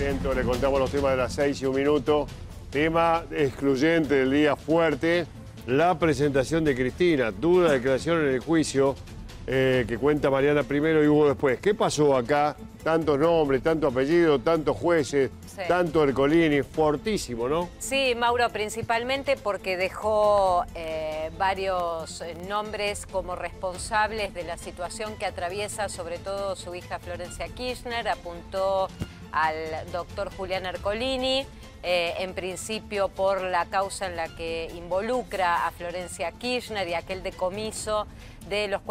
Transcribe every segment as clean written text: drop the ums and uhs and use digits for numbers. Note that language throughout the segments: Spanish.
Atento, le contamos los temas de las 6 y un minuto. Tema excluyente del día fuerte, la presentación de Cristina. Dura declaración en el juicio que cuenta Mariana primero y Hugo después. ¿Qué pasó acá? Tantos nombres, tantos apellidos, tantos jueces, tanto Ercolini, fortísimo, ¿no? Sí, Mauro, principalmente porque dejó varios nombres como responsables de la situación que atraviesa sobre todo su hija Florencia Kirchner. Apuntó al doctor Julián Ercolini, en principio por la causa en la que involucra a Florencia Kirchner y aquel decomiso de los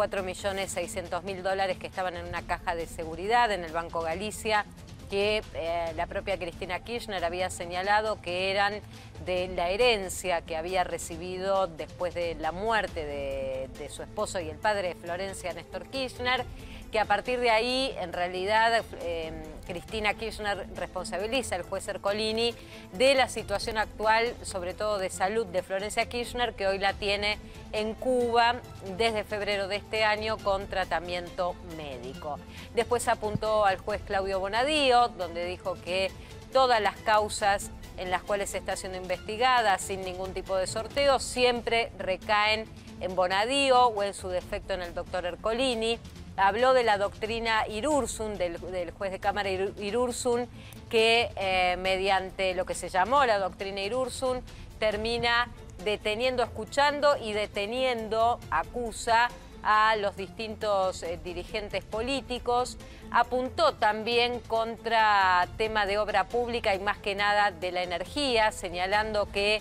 4.600.000 que estaban en una caja de seguridad en el Banco Galicia, que la propia Cristina Kirchner había señalado que eran de la herencia que había recibido después de la muerte de su esposo y el padre de Florencia, Néstor Kirchner, que a partir de ahí, en realidad, Cristina Kirchner responsabiliza al juez Ercolini de la situación actual, sobre todo de salud de Florencia Kirchner, que hoy la tiene en Cuba desde febrero de este año con tratamiento médico. Después apuntó al juez Claudio Bonadío, donde dijo que todas las causas en las cuales está siendo investigada sin ningún tipo de sorteo siempre recaen en Bonadío o en su defecto en el doctor Ercolini. Habló de la doctrina Irurzun, del juez de Cámara Irurzun, que mediante lo que se llamó la doctrina Irurzun termina deteniendo, escuchando y deteniendo, acusa a los distintos dirigentes políticos. Apuntó también contra tema de obra pública y más que nada de la energía, señalando que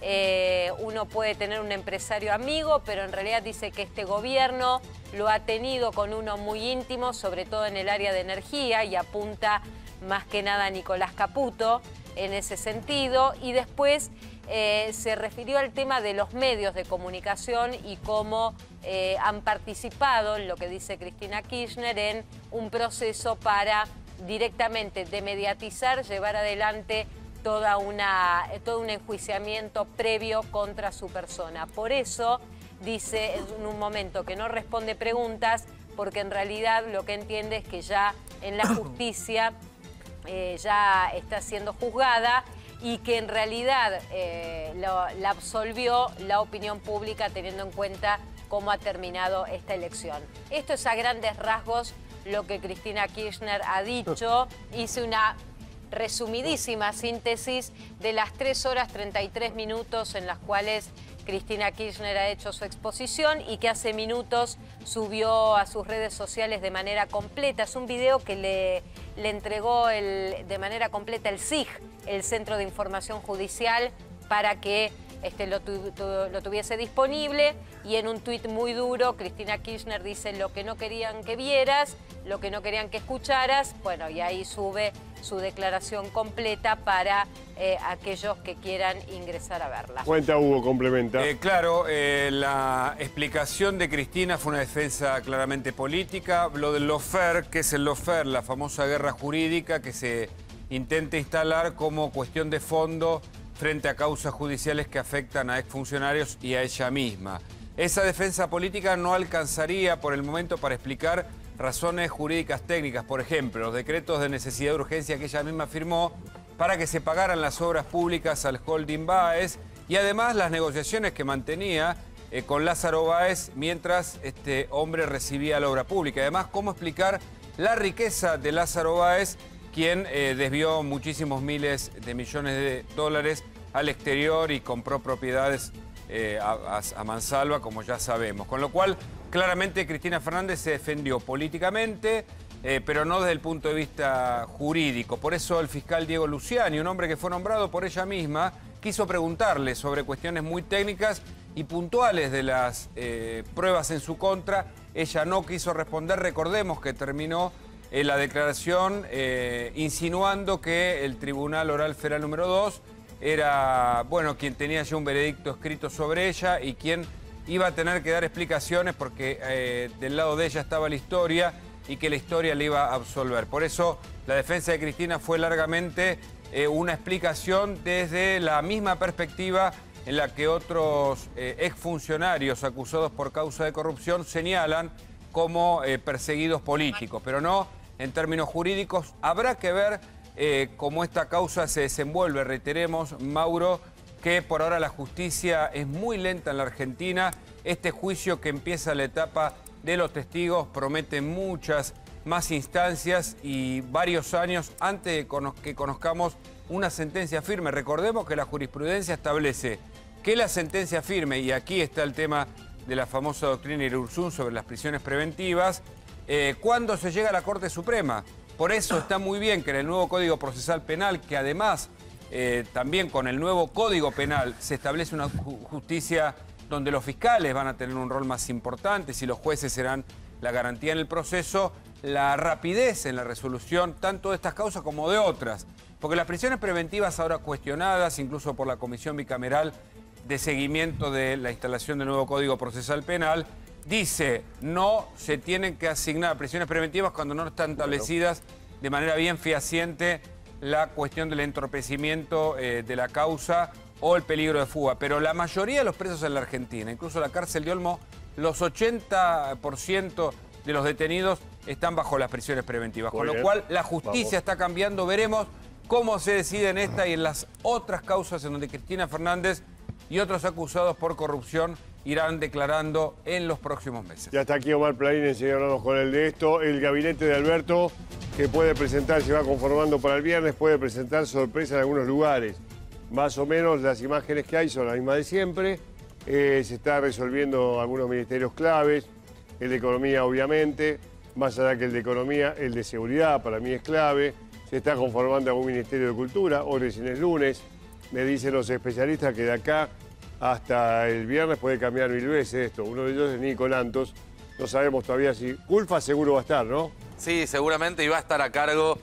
uno puede tener un empresario amigo, pero en realidad dice que este gobierno lo ha tenido con uno muy íntimo, sobre todo en el área de energía, y apunta más que nada a Nicolás Caputo en ese sentido. Y después se refirió al tema de los medios de comunicación y cómo han participado, en lo que dice Cristina Kirchner, en un proceso para directamente demediatizar, llevar adelante todo un enjuiciamiento previo contra su persona. Por eso dice en un momento que no responde preguntas, porque en realidad lo que entiende es que ya en la justicia ya está siendo juzgada y que en realidad la absolvió la opinión pública teniendo en cuenta cómo ha terminado esta elección. Esto es a grandes rasgos lo que Cristina Kirchner ha dicho. Hice una resumidísima síntesis de las 3 horas 33 minutos en las cuales Cristina Kirchner ha hecho su exposición y que hace minutos subió a sus redes sociales de manera completa. Es un video que le entregó de manera completa el CIJ, el Centro de Información Judicial, para que lo tuviese disponible. Y en un tuit muy duro, Cristina Kirchner dice: lo que no querían que vieras, lo que no querían que escucharas. Bueno, y ahí sube su declaración completa para aquellos que quieran ingresar a verla. Cuenta, Hugo, complementa. Claro, la explicación de Cristina fue una defensa claramente política. Lo del lawfare, ¿qué es el lawfare? La famosa guerra jurídica que se intenta instalar como cuestión de fondo frente a causas judiciales que afectan a exfuncionarios y a ella misma. Esa defensa política no alcanzaría por el momento para explicar razones jurídicas técnicas, por ejemplo, los decretos de necesidad de urgencia que ella misma firmó para que se pagaran las obras públicas al holding Báez y además las negociaciones que mantenía con Lázaro Báez mientras este hombre recibía la obra pública. Además, cómo explicar la riqueza de Lázaro Báez, quien desvió muchísimos miles de millones de dólares al exterior y compró propiedades a mansalva, como ya sabemos. Con lo cual, claramente Cristina Fernández se defendió políticamente, pero no desde el punto de vista jurídico. Por eso el fiscal Diego Luciani, un hombre que fue nombrado por ella misma, quiso preguntarle sobre cuestiones muy técnicas y puntuales de las pruebas en su contra. Ella no quiso responder. Recordemos que terminó la declaración insinuando que el Tribunal Oral Federal número 2 era, bueno, quien tenía ya un veredicto escrito sobre ella y quien iba a tener que dar explicaciones porque del lado de ella estaba la historia y que la historia le iba a absolver. Por eso la defensa de Cristina fue largamente una explicación desde la misma perspectiva en la que otros exfuncionarios acusados por causa de corrupción señalan como perseguidos políticos, pero no en términos jurídicos. Habrá que ver cómo esta causa se desenvuelve. Reiteremos, Mauro, que por ahora la justicia es muy lenta en la Argentina. Este juicio que empieza la etapa de los testigos promete muchas más instancias y varios años antes de que conozcamos una sentencia firme. Recordemos que la jurisprudencia establece que la sentencia firme, y aquí está el tema de la famosa doctrina Irurzún sobre las prisiones preventivas, cuando se llega a la Corte Suprema. Por eso está muy bien que en el nuevo Código Procesal Penal, que además también con el nuevo Código Penal se establece una justicia donde los fiscales van a tener un rol más importante, si los jueces serán la garantía en el proceso, la rapidez en la resolución tanto de estas causas como de otras. Porque las prisiones preventivas ahora cuestionadas, incluso por la Comisión Bicameral de Seguimiento de la instalación del nuevo Código Procesal Penal, dice no se tienen que asignar prisiones preventivas cuando no están establecidas de manera bien fehaciente la cuestión del entorpecimiento de la causa o el peligro de fuga. Pero la mayoría de los presos en la Argentina, incluso la cárcel de Olmo, los 80% de los detenidos están bajo las prisiones preventivas. Con lo cual la justicia está cambiando. Veremos cómo se decide en esta y en las otras causas en donde Cristina Fernández y otros acusados por corrupción irán declarando en los próximos meses. Ya está aquí Omar Plaín, enseguida hablamos con él de esto. El gabinete de Alberto, que puede presentar, se va conformando para el viernes, puede presentar sorpresa en algunos lugares. Más o menos las imágenes que hay son las mismas de siempre. Se está resolviendo algunos ministerios claves, el de Economía obviamente, más allá que el de Economía, el de Seguridad para mí es clave. Se está conformando algún Ministerio de Cultura, hoy recién es lunes. Me dicen los especialistas que de acá hasta el viernes puede cambiar 1000 veces esto. Uno de ellos es Nico Lantos. No sabemos todavía si... Culfa seguro va a estar, ¿no? Sí, seguramente, y va a estar a cargo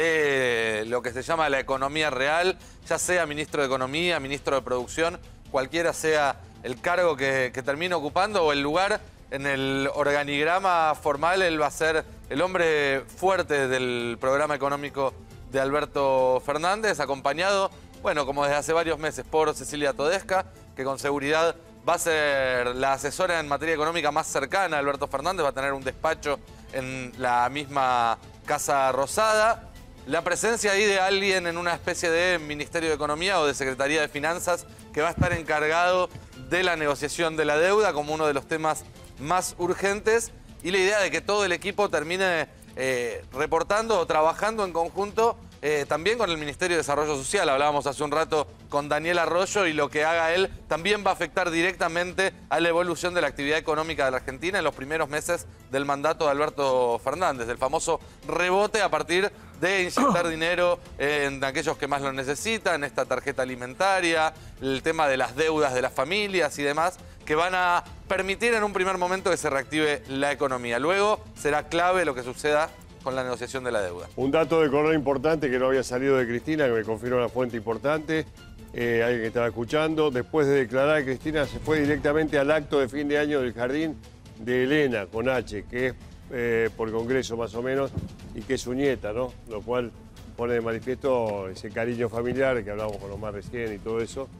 de lo que se llama la economía real, ya sea ministro de Economía, ministro de Producción, cualquiera sea el cargo que termine ocupando o el lugar en el organigrama formal, él va a ser el hombre fuerte del programa económico de Alberto Fernández, acompañado, bueno, como desde hace varios meses, por Cecilia Todesca, que con seguridad va a ser la asesora en materia económica más cercana a Alberto Fernández, va a tener un despacho en la misma Casa Rosada. La presencia ahí de alguien en una especie de Ministerio de Economía o de Secretaría de Finanzas que va a estar encargado de la negociación de la deuda como uno de los temas más urgentes, y la idea de que todo el equipo termine reportando o trabajando en conjunto también con el Ministerio de Desarrollo Social. Hablábamos hace un rato con Daniel Arroyo y lo que haga él también va a afectar directamente a la evolución de la actividad económica de la Argentina en los primeros meses del mandato de Alberto Fernández, el famoso rebote a partir de inyectar dinero en aquellos que más lo necesitan, esta tarjeta alimentaria, el tema de las deudas de las familias y demás, que van a permitir en un primer momento que se reactive la economía. Luego será clave lo que suceda con la negociación de la deuda. Un dato de color importante que no había salido de Cristina, que me confirma una fuente importante, alguien que estaba escuchando. Después de declarar, Cristina se fue directamente al acto de fin de año del Jardín de Elena, con H, que es por Congreso más o menos, y que es su nieta, ¿no? Lo cual pone de manifiesto ese cariño familiar que hablábamos con Omar recién y todo eso.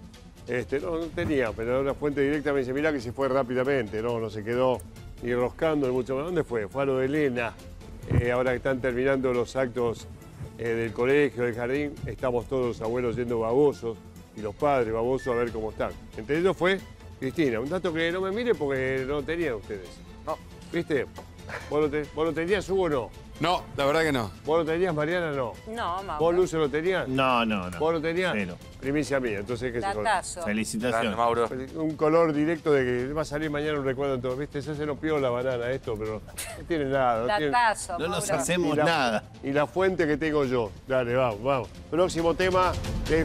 No tenía, pero una fuente directa me dice, mirá que se fue rápidamente, no se quedó ni roscando mucho más. ¿Dónde fue? Fue a lo de Elena. Ahora que están terminando los actos del colegio, del jardín, estamos todos los abuelos yendo babosos y los padres babosos a ver cómo están. Entre ellos fue Cristina. Un dato que no me mire porque no tenían ustedes. No. ¿Viste? ¿Vos lo tenías, Hugo, o no? No, la verdad que no. ¿Vos lo tenías, Mariana? No. No, Mauro. ¿Vos, Luce, lo tenías? No. ¿Vos lo tenías? Cero. Primicia mía, entonces ¿qué se Datazo. Felicitaciones. Grande, Mauro. Un color directo de que va a salir mañana un recuerdo en todo. ¿Viste? Se nos pidió la banana esto, pero no tiene nada. Datazo, No nos Mauro. hacemos nada. Y la fuente que tengo yo. Dale, vamos. Próximo tema de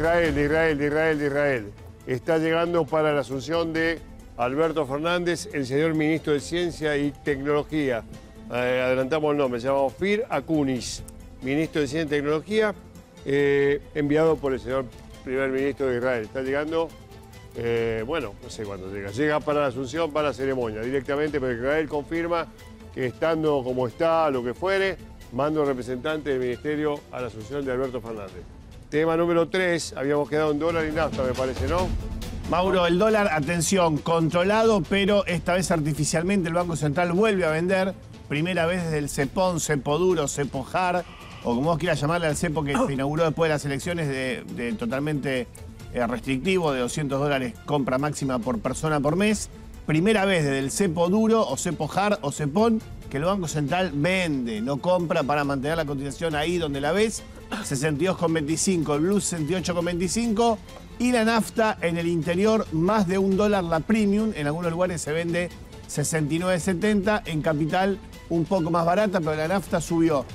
Israel. Está llegando para la asunción de Alberto Fernández, el señor ministro de Ciencia y Tecnología. Adelantamos el nombre, se llama Ofir Akunis, ministro de Ciencia y Tecnología, enviado por el señor primer ministro de Israel. Está llegando, no sé cuándo llega. Llega para la asunción, para la ceremonia, directamente, pero Israel confirma que estando como está, lo que fuere, manda un representante del ministerio a la asunción de Alberto Fernández. Tema número 3, habíamos quedado en dólar y nafta, me parece, ¿no? Mauro, el dólar, atención, controlado, pero esta vez artificialmente el Banco Central vuelve a vender. Primera vez desde el cepón, cepo duro, cepo hard, o como vos quieras llamarle al cepo que se inauguró después de las elecciones de totalmente restrictivo, de $200 compra máxima por persona por mes. Primera vez desde el cepo duro o cepo hard o cepón que el Banco Central vende, no compra para mantener la cotización ahí donde la ves. 62,25, el Blue 68,25 y la nafta en el interior más de $1 la premium. En algunos lugares se vende 69,70, en Capital un poco más barata, pero la nafta subió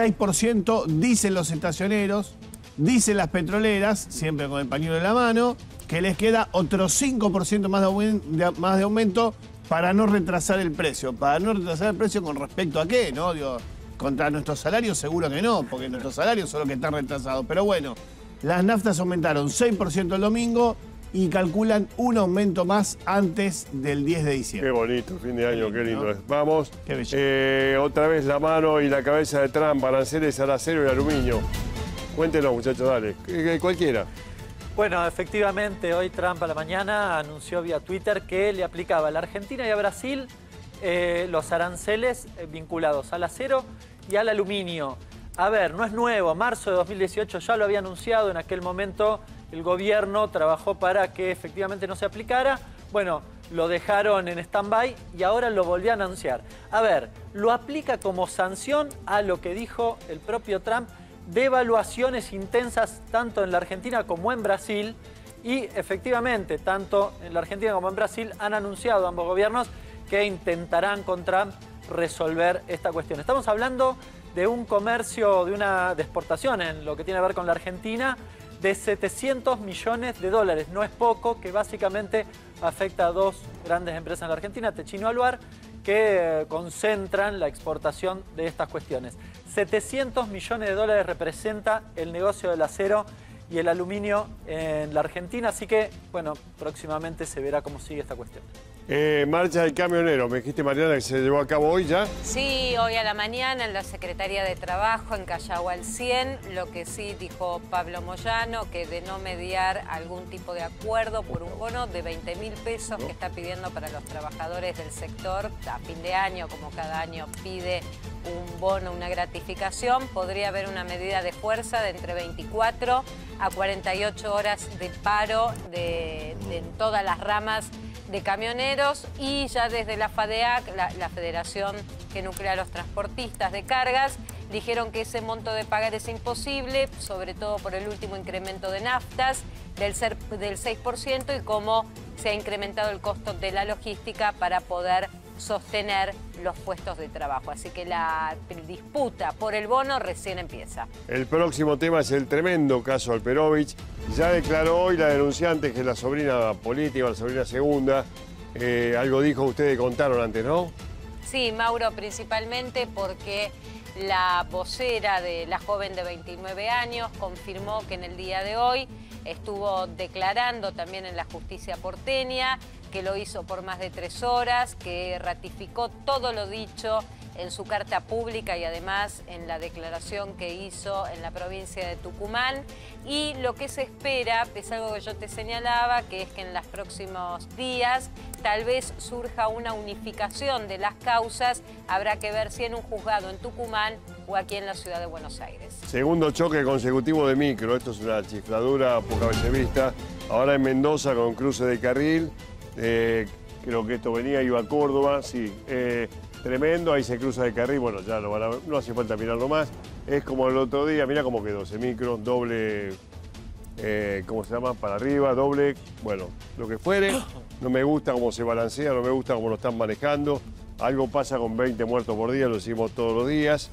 6%, dicen los estacioneros, dicen las petroleras, siempre con el pañuelo en la mano, que les queda otro 5% más de aumento para no retrasar el precio. ¿Para no retrasar el precio con respecto a qué? ¿No? Digo, contra nuestros salarios seguro que no, porque nuestros salarios son los que están retrasados. Pero bueno, las naftas aumentaron 6% el domingo y calculan un aumento más antes del 10 de diciembre. Qué bonito, fin de año, qué lindo ¿no? es. Vamos, Qué belleza. otra vez la mano y la cabeza de Trump, aranceles al acero y aluminio. Cuéntenos, muchachos, dale, cualquiera. Bueno, efectivamente, hoy Trump a la mañana anunció vía Twitter que le aplicaba a la Argentina y a Brasil los aranceles vinculados al acero y al aluminio. A ver, no es nuevo, marzo de 2018 ya lo había anunciado, en aquel momento el gobierno trabajó para que efectivamente no se aplicara. Bueno, lo dejaron en stand-by y ahora lo volvió a anunciar. A ver, lo aplica como sanción a lo que dijo el propio Trump, devaluaciones intensas tanto en la Argentina como en Brasil, y efectivamente tanto en la Argentina como en Brasil han anunciado ambos gobiernos que intentarán con Trump resolver esta cuestión. Estamos hablando de un comercio, de exportación en lo que tiene que ver con la Argentina de $700 millones. No es poco, que básicamente afecta a dos grandes empresas en la Argentina, Techino y Alvar, que concentran la exportación de estas cuestiones. $700 millones representa el negocio del acero y el aluminio en la Argentina, así que, bueno, próximamente se verá cómo sigue esta cuestión. Marcha del camionero, me dijiste, Mariana, que se llevó a cabo hoy ya. Sí, hoy a la mañana en la Secretaría de Trabajo en Callao al 100, lo que sí dijo Pablo Moyano, que de no mediar algún tipo de acuerdo por un bono de 20.000 pesos que está pidiendo para los trabajadores del sector a fin de año, como cada año pide un bono, una gratificación, podría haber una medida de fuerza de entre 24 a 48 horas de paro en todas las ramas de camioneros, y ya desde la FADEAC, la Federación que nuclea a los transportistas de cargas, dijeron que ese monto de pagar es imposible, sobre todo por el último incremento de naftas del 6% y cómo se ha incrementado el costo de la logística para poder sostener los puestos de trabajo. Así que la disputa por el bono recién empieza. El próximo tema es el tremendo caso Alperovich. Ya declaró hoy la denunciante, que es la sobrina política, la sobrina segunda. Algo dijo, ustedes contaron antes, ¿no? Sí, Mauro, principalmente porque la vocera de la joven de 29 años confirmó que en el día de hoy estuvo declarando también en la justicia porteña, que lo hizo por más de 3 horas, que ratificó todo lo dicho en su carta pública y además en la declaración que hizo en la provincia de Tucumán. Y lo que se espera es algo que yo te señalaba, que es que en los próximos días tal vez surja una unificación de las causas. Habrá que ver si en un juzgado en Tucumán o aquí en la ciudad de Buenos Aires. Segundo choque consecutivo de micro. Esto es una chifladura pocas veces vista. Ahora en Mendoza con cruce de carril. Creo que esto venía, iba a Córdoba, sí. Tremendo, ahí se cruza de carril, bueno, ya no hace falta mirarlo más. Es como el otro día, mira cómo quedó ese micro, doble, ¿cómo se llama? Para arriba, doble, bueno, lo que fuere. No me gusta cómo se balancea, no me gusta cómo lo están manejando. Algo pasa con 20 muertos por día, lo decimos todos los días.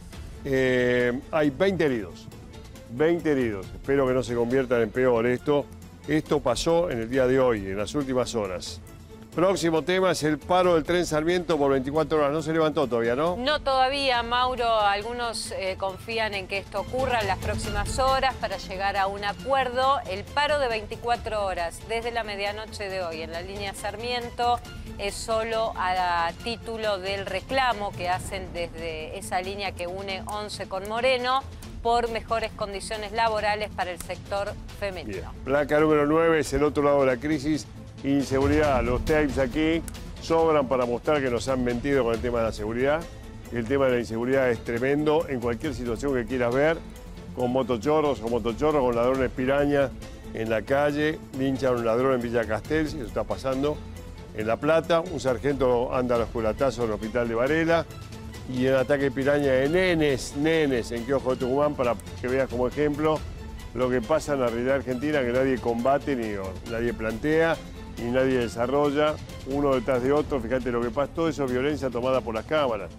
Hay 20 heridos, 20 heridos. Espero que no se conviertan en peor esto. Esto pasó en el día de hoy, en las últimas horas. Próximo tema es el paro del tren Sarmiento por 24 horas. No se levantó todavía, ¿no? No todavía, Mauro. Algunos confían en que esto ocurra en las próximas horas para llegar a un acuerdo. El paro de 24 horas desde la medianoche de hoy en la línea Sarmiento es solo a título del reclamo que hacen desde esa línea que une 11 con Moreno por mejores condiciones laborales para el sector femenino. Bien. Placa número 9 es el otro lado de la crisis. Inseguridad. Los tapes aquí sobran para mostrar que nos han mentido con el tema de la seguridad. El tema de la inseguridad es tremendo en cualquier situación que quieras ver, con motochorros, con ladrones pirañas en la calle, linchan a un ladrón en Villa Castells, eso está pasando en La Plata, un sargento anda a los culatazos en el hospital de Varela, y el ataque piraña de nenes en Kiosco de Tucumán, para que veas como ejemplo lo que pasa en la realidad argentina, que nadie combate, ni nadie plantea, ni nadie desarrolla, uno detrás de otro. Fíjate lo que pasa, todo eso es violencia tomada por las cámaras.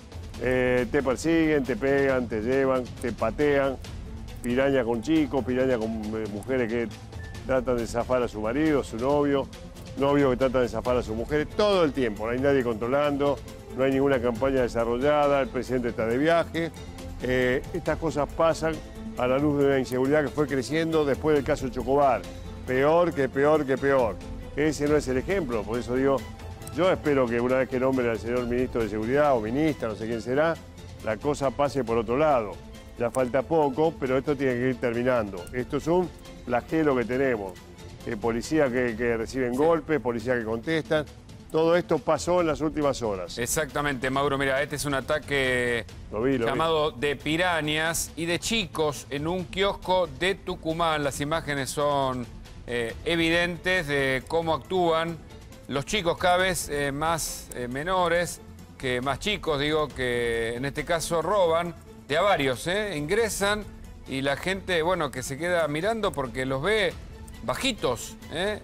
Te persiguen, te pegan, te llevan, te patean, piraña con chicos, piraña con mujeres que tratan de zafar a su marido, su novio que tratan de zafar a sus mujeres, todo el tiempo, no hay nadie controlando, no hay ninguna campaña desarrollada, el presidente está de viaje. Estas cosas pasan a la luz de una inseguridad que fue creciendo después del caso Chocobar. Peor que peor que peor. Ese no es el ejemplo, por eso digo, yo espero que una vez que nombren al señor ministro de Seguridad o ministra, no sé quién será, la cosa pase por otro lado. Ya falta poco, pero esto tiene que ir terminando. Esto es un flagelo que tenemos. Policías que reciben golpes, policías que contestan. Todo esto pasó en las últimas horas. Exactamente, Mauro. Mira, este es un ataque llamado de pirañas y de chicos en un kiosco de Tucumán. Las imágenes son evidentes de cómo actúan los chicos, cada vez más menores, que más chicos, digo, que en este caso roban de a varios, ingresan y la gente, bueno, que se queda mirando porque los ve bajitos,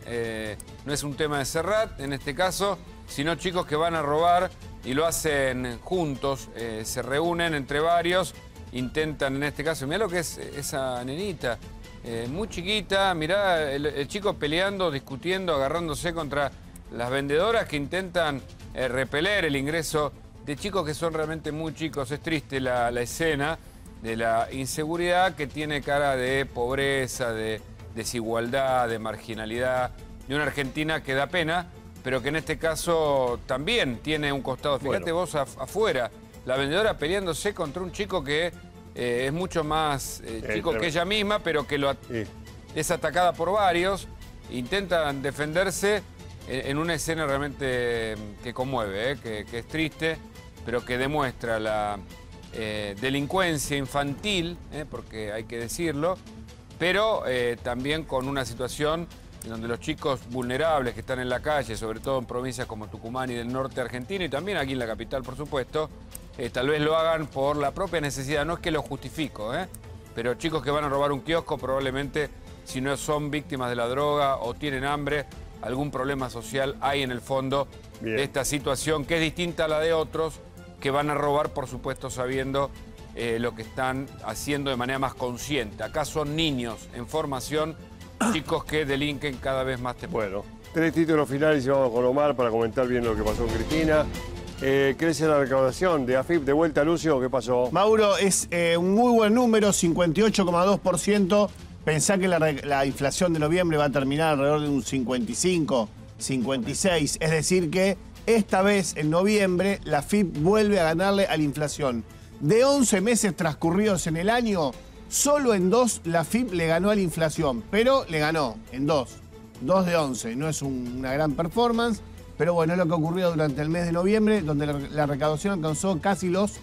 no es un tema de Serrat en este caso, sino chicos que van a robar y lo hacen juntos, se reúnen entre varios, intentan en este caso, mirá lo que es esa nenita, muy chiquita, mirá el chico peleando, discutiendo, agarrándose contra las vendedoras que intentan repeler el ingreso de chicos que son realmente muy chicos. Es triste la escena de la inseguridad que tiene cara de pobreza, de desigualdad, de marginalidad, de una Argentina que da pena, pero que en este caso también tiene un costado. Fíjate vos afuera, la vendedora peleándose contra un chico que es mucho más chico que ella misma, pero que es atacada por varios, intentan defenderse en una escena realmente que conmueve, que es triste, pero que demuestra la delincuencia infantil, porque hay que decirlo, pero también con una situación en donde los chicos vulnerables que están en la calle, sobre todo en provincias como Tucumán y del norte argentino, y también aquí en la capital, por supuesto, tal vez lo hagan por la propia necesidad. No es que lo justifico, pero chicos que van a robar un kiosco probablemente, si no son víctimas de la droga o tienen hambre, algún problema social hay en el fondo de esta situación, que es distinta a la de otros que van a robar, por supuesto, sabiendo lo que están haciendo de manera más consciente. Acá son niños en formación, chicos que delinquen cada vez más temprano. Bueno, 3 títulos finales y vamos con Omar para comentar bien lo que pasó con Cristina. Crece la recaudación de AFIP. De vuelta, Lucio, ¿qué pasó? Mauro, es un muy buen número, 58,2%. Pensá que la inflación de noviembre va a terminar alrededor de un 55, 56. Es decir que esta vez, en noviembre, la AFIP vuelve a ganarle a la inflación. De 11 meses transcurridos en el año, solo en 2 la AFIP le ganó a la inflación, pero le ganó en 2. 2 de 11. No es una gran performance, pero bueno, es lo que ocurrió durante el mes de noviembre, donde la recaudación alcanzó casi los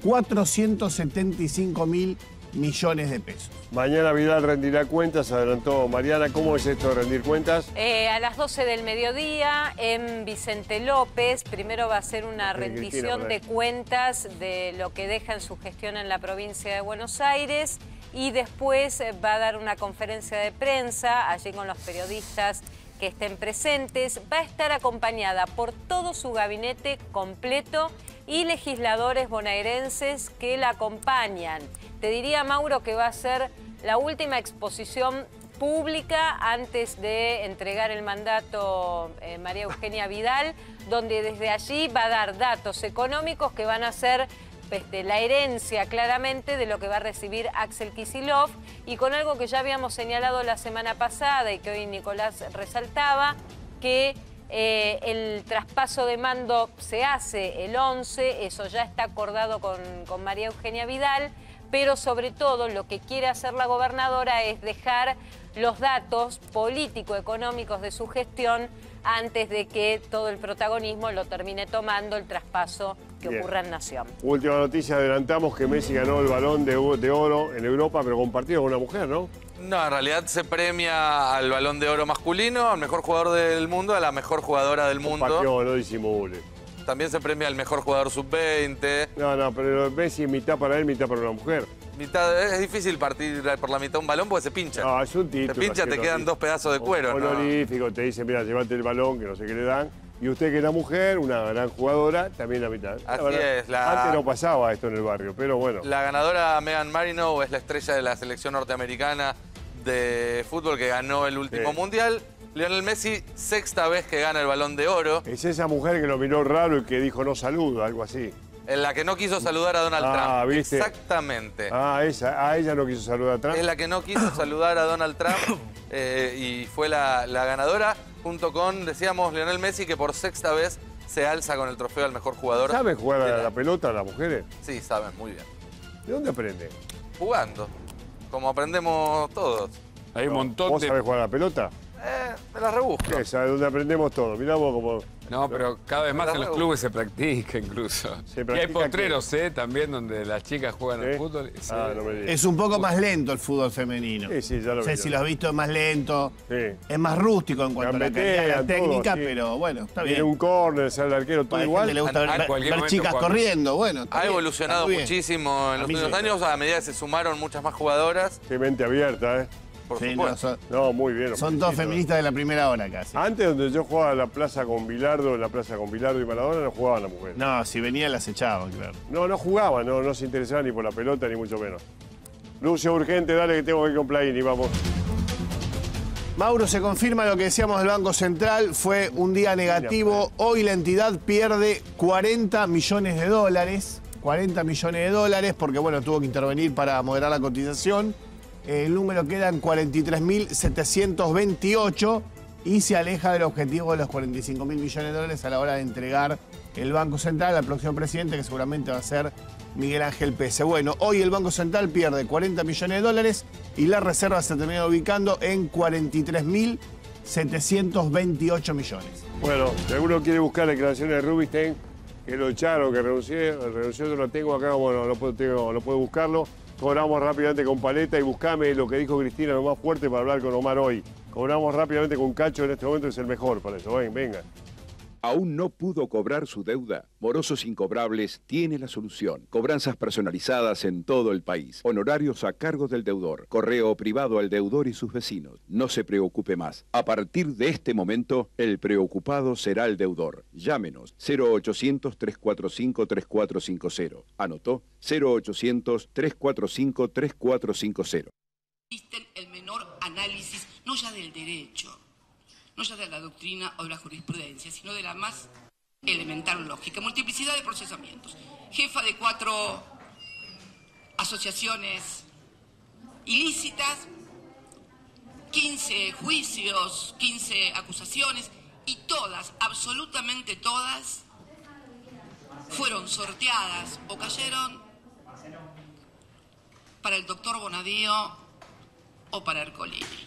475.000 millones de pesos. Mañana Vidal rendirá cuentas, adelantó Mariana. ¿Cómo es esto de rendir cuentas? A las 12 del mediodía en Vicente López. Primero va a ser una rendición de cuentas de lo que deja en su gestión en la provincia de Buenos Aires y después va a dar una conferencia de prensa allí con los periodistas que estén presentes. Va a estar acompañada por todo su gabinete completo y legisladores bonaerenses que la acompañan. Te diría, Mauro, que va a ser la última exposición pública antes de entregar el mandato María Eugenia Vidal, donde desde allí va a dar datos económicos que van a ser la herencia claramente de lo que va a recibir Axel Kicillof, y con algo que ya habíamos señalado la semana pasada y que hoy Nicolás resaltaba, que el traspaso de mando se hace el 11, eso ya está acordado con María Eugenia Vidal, pero sobre todo lo que quiere hacer la gobernadora es dejar los datos político-económicos de su gestión antes de que todo el protagonismo lo termine tomando el traspaso que Bien. ocurra en Nación. Última noticia, adelantamos que Messi ganó el Balón de Oro en Europa, pero compartido con una mujer, ¿no? No, en realidad se premia al Balón de Oro masculino, al mejor jugador del mundo, a la mejor jugadora del mundo. Compartió, no disimule. También se premia al mejor jugador sub-20. No, pero Messi mitad para él, mitad para una mujer. Es difícil partir por la mitad un balón porque se pincha. No, es un título. Se pincha, te quedan dos pedazos de cuero, ¿no? Honorífico, te dicen, mira, llévate el balón, que no sé qué le dan. Y usted que era mujer, una gran jugadora, también la mitad. Así es. Antes no pasaba esto en el barrio, pero bueno. La ganadora Megan Marinow es la estrella de la selección norteamericana de fútbol que ganó el último mundial. Lionel Messi, sexta vez que gana el Balón de Oro. Es esa mujer que lo miró raro y que dijo no saludo, algo así. En la que no quiso saludar a Donald Trump. ¿viste? Exactamente. Ella no quiso saludar a Trump. Es la que no quiso saludar a Donald Trump y fue la ganadora, junto con, decíamos, Lionel Messi, que por sexta vez se alza con el trofeo al mejor jugador. ¿Saben jugar a la pelota las mujeres? Sí, saben, muy bien. ¿De dónde aprenden? Jugando, como aprendemos todos. Hay un montón ¿Vos de... sabés jugar a la pelota? Me la rebusco. Esa, es donde aprendemos todo. Mirá vos como... No, pero cada vez más en los clubes se practica incluso. ¿Se Y hay practica potreros, también, donde las chicas juegan al fútbol. Sí. No me digas. Es un poco más lento el fútbol femenino. Sí, ya lo No sé vi. si lo has visto, es más lento. Sí. Es más rústico en cuanto a la calidad de la Gambetean, técnica, todo, sí. pero bueno, está Viene bien. un córner, sale el arquero, todo Hay igual. gente le gusta En ver, cualquier ver momento chicas cuando- corriendo, bueno. está Ha bien, evolucionado está muy bien. muchísimo en A los mí últimos sí. años a medida que se sumaron muchas más jugadoras. Qué mente abierta, ¿eh? Por Sí, supuesto. no, Muy bien. son todos feministas de la primera hora casi. Antes, donde yo jugaba en la plaza con Bilardo, y Maradona, no jugaban las mujeres. No, si venía las echaban, claro. No jugaban, no se interesaban ni por la pelota, ni mucho menos. Lucio, urgente, dale que tengo que ir con Plaini, vamos. Mauro, se confirma lo que decíamos del Banco Central, fue un día negativo. Hoy la entidad pierde 40 millones de dólares. 40 millones de dólares porque, bueno, tuvo que intervenir para moderar la cotización. El número queda en 43.728 y se aleja del objetivo de los 45.000 millones de dólares a la hora de entregar el Banco Central al próximo presidente, que seguramente va a ser Miguel Ángel Pese. Bueno, hoy el Banco Central pierde 40 millones de dólares y la reserva se termina ubicando en 43.728 millones. Bueno, si alguno quiere buscar declaraciones de Rubinstein, que lo echaron, que renunció, yo lo tengo acá, bueno, no puedo buscarlo. Cobramos rápidamente con Paleta y buscame lo que dijo Cristina, lo más fuerte para hablar con Omar hoy. Cobramos rápidamente con Cacho, en este momento es el mejor para eso. Venga. ¿Aún no pudo cobrar su deuda? Morosos Incobrables tiene la solución. Cobranzas personalizadas en todo el país. Honorarios a cargo del deudor. Correo privado al deudor y sus vecinos. No se preocupe más. A partir de este momento, el preocupado será el deudor. Llámenos 0800-345-3450. ¿Anotó? 0800-345-3450. Existen el menor análisis, no ya del derecho, no ya de la doctrina o de la jurisprudencia, sino de la más elemental lógica. Multiplicidad de procesamientos. Jefa de 4 asociaciones ilícitas, 15 juicios, 15 acusaciones, y todas, absolutamente todas, fueron sorteadas o cayeron para el doctor Bonadío o para Ercolini.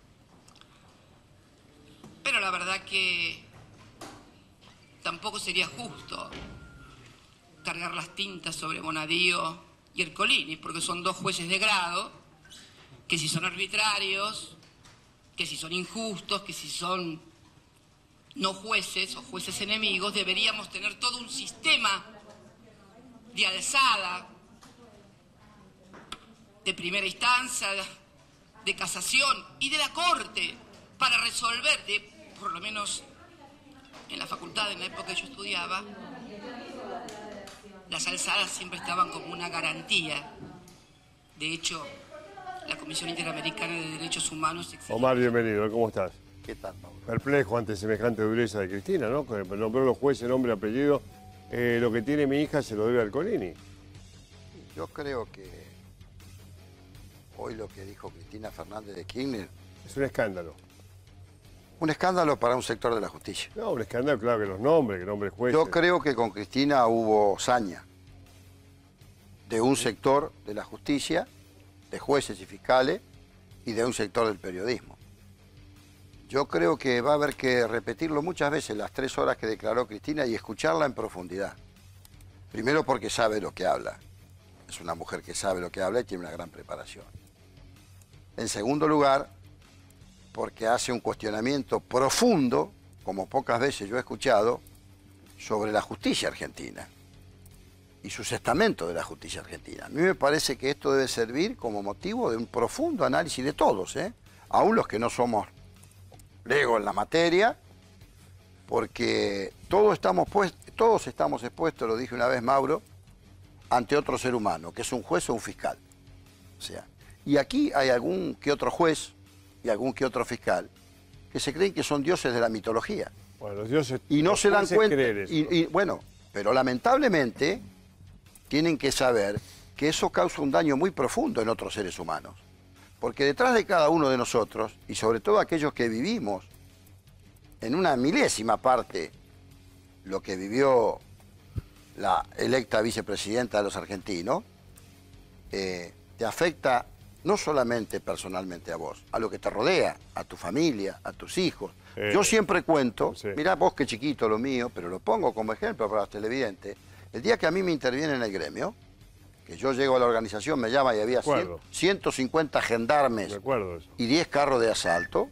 Pero la verdad que tampoco sería justo cargar las tintas sobre Bonadío y Ercolini, porque son dos jueces de grado, que si son arbitrarios, que si son injustos, que si son no jueces o jueces enemigos, deberíamos tener todo un sistema de alzada, de primera instancia, de casación y de la Corte para resolver, por lo menos en la facultad, en la época que yo estudiaba, las alzadas siempre estaban como una garantía. De hecho, la Comisión Interamericana de Derechos Humanos exige... Omar, bienvenido, ¿cómo estás? ¿Qué tal, Pablo? Perplejo ante semejante dureza de Cristina, ¿no? Que nombró los jueces, nombre, apellido. Lo que tiene mi hija se lo debe a Ercolini. Yo creo que hoy lo que dijo Cristina Fernández de Kirchner, Es un escándalo. un escándalo para un sector de la justicia. No, un escándalo, claro, que los nombres, que nombres jueces. Yo creo que con Cristina hubo saña de un sector de la justicia, de jueces y fiscales, y de un sector del periodismo. Yo creo que va a haber que repetirlo muchas veces, las 3 horas que declaró Cristina, y escucharla en profundidad. Primero porque sabe lo que habla. Es una mujer que sabe lo que habla y tiene una gran preparación. En segundo lugar, porque hace un cuestionamiento profundo, como pocas veces yo he escuchado, sobre la justicia argentina y sus estamentos de la justicia argentina. A mí me parece que esto debe servir como motivo de un profundo análisis de todos, aún los que no somos legos en la materia, porque todos estamos expuestos, lo dije una vez Mauro, ante otro ser humano, que es un juez o un fiscal. O sea, y aquí hay algún que otro juez y algún que otro fiscal que se creen que son dioses de la mitología. Bueno, los dioses, y no se dan cuenta. Bueno, pero lamentablemente tienen que saber que eso causa un daño muy profundo en otros seres humanos. Porque detrás de cada uno de nosotros, y sobre todo aquellos que vivimos en una milésima parte lo que vivió la electa vicepresidenta de los argentinos, te afecta no solamente personalmente a vos, a lo que te rodea, a tu familia, a tus hijos. Yo siempre cuento, mirá vos qué chiquito lo mío, pero lo pongo como ejemplo para los televidentes. El día que a mí me interviene en el gremio, que yo llego a la organización, me llama y había 150 gendarmes y 10 carros de asalto,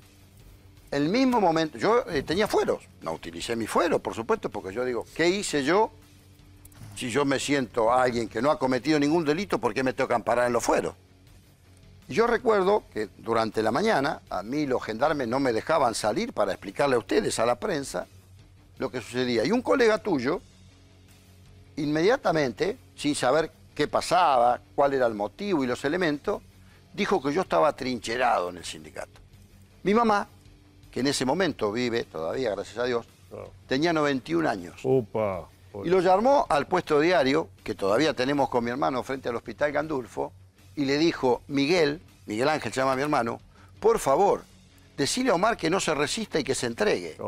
el mismo momento, yo tenía fueros, no utilicé mi fuero, por supuesto, porque yo digo, ¿qué hice yo? Si yo me siento a alguien que no ha cometido ningún delito, ¿por qué me tengo que amparar en los fueros? Y yo recuerdo que durante la mañana a mí los gendarmes no me dejaban salir para explicarle a ustedes, a la prensa, lo que sucedía. Y un colega tuyo, inmediatamente, sin saber qué pasaba, cuál era el motivo y los elementos, dijo que yo estaba trincherado en el sindicato. Mi mamá, que en ese momento vive, todavía, gracias a Dios, tenía 91 años. Y lo llamó al puesto diario, que todavía tenemos con mi hermano frente al Hospital Gandulfo, y le dijo, Miguel Ángel se llama mi hermano, por favor, decile a Omar que no se resista y que se entregue.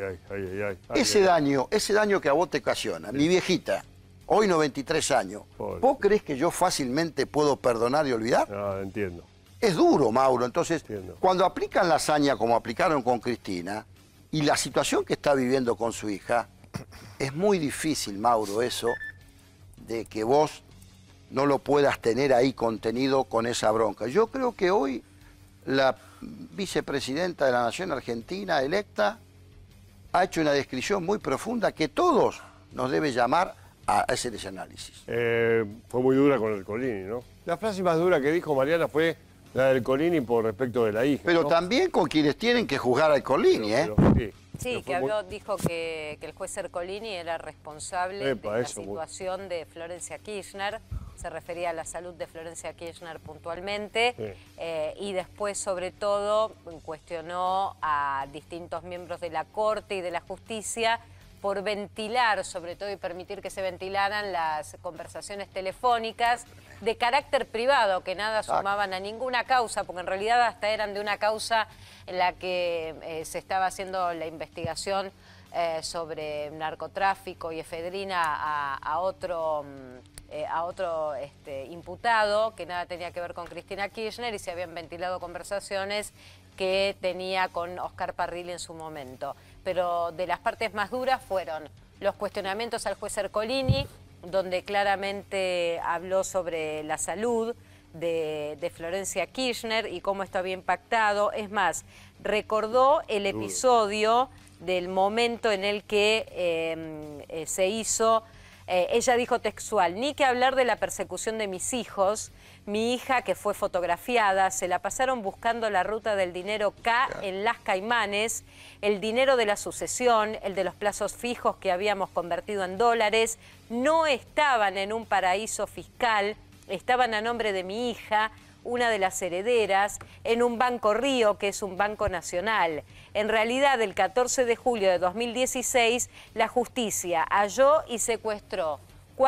Ese daño que a vos te ocasiona, mi viejita, hoy 93 años, ¿vos creés que yo fácilmente puedo perdonar y olvidar? No, entiendo. Es duro, Mauro. Entonces, cuando aplican la hazaña como aplicaron con Cristina, y la situación que está viviendo con su hija, es muy difícil, Mauro, eso, de que vos no lo puedas tener ahí contenido con esa bronca. Yo creo que hoy la vicepresidenta de la Nación Argentina electa ha hecho una descripción muy profunda que todos nos debe llamar a ese análisis. Fue muy dura con el Colini, ¿no? La frase más dura que dijo Mariana fue la del Colini por respecto de la hija. Pero también con quienes tienen que juzgar al Colini, Sí, que dijo que el juez Ercolini era responsable de la situación de Florencia Kirchner. Se refería a la salud de Florencia Kirchner puntualmente, y después, sobre todo, cuestionó a distintos miembros de la Corte y de la Justicia por ventilar, sobre todo, y permitir que se ventilaran las conversaciones telefónicas de carácter privado, que nada sumaban a ninguna causa, porque en realidad hasta eran de una causa en la que se estaba haciendo la investigación sobre narcotráfico y efedrina a otro imputado que nada tenía que ver con Cristina Kirchner, y se habían ventilado conversaciones que tenía con Oscar Parrilli en su momento. Pero de las partes más duras fueron los cuestionamientos al juez Ercolini, donde claramente habló sobre la salud de Florencia Kirchner y cómo esto había impactado. Es más, recordó el episodio del momento en el que se hizo... ella dijo textual, ni que hablar de la persecución de mis hijos, mi hija que fue fotografiada, se la pasaron buscando la ruta del dinero en las Caimanes, el dinero de la sucesión, el de los plazos fijos que habíamos convertido en dólares, no estaban en un paraíso fiscal, estaban a nombre de mi hija, una de las herederas, en un Banco Río, que es un banco nacional. En realidad, el 14 de julio de 2016, la justicia halló y secuestró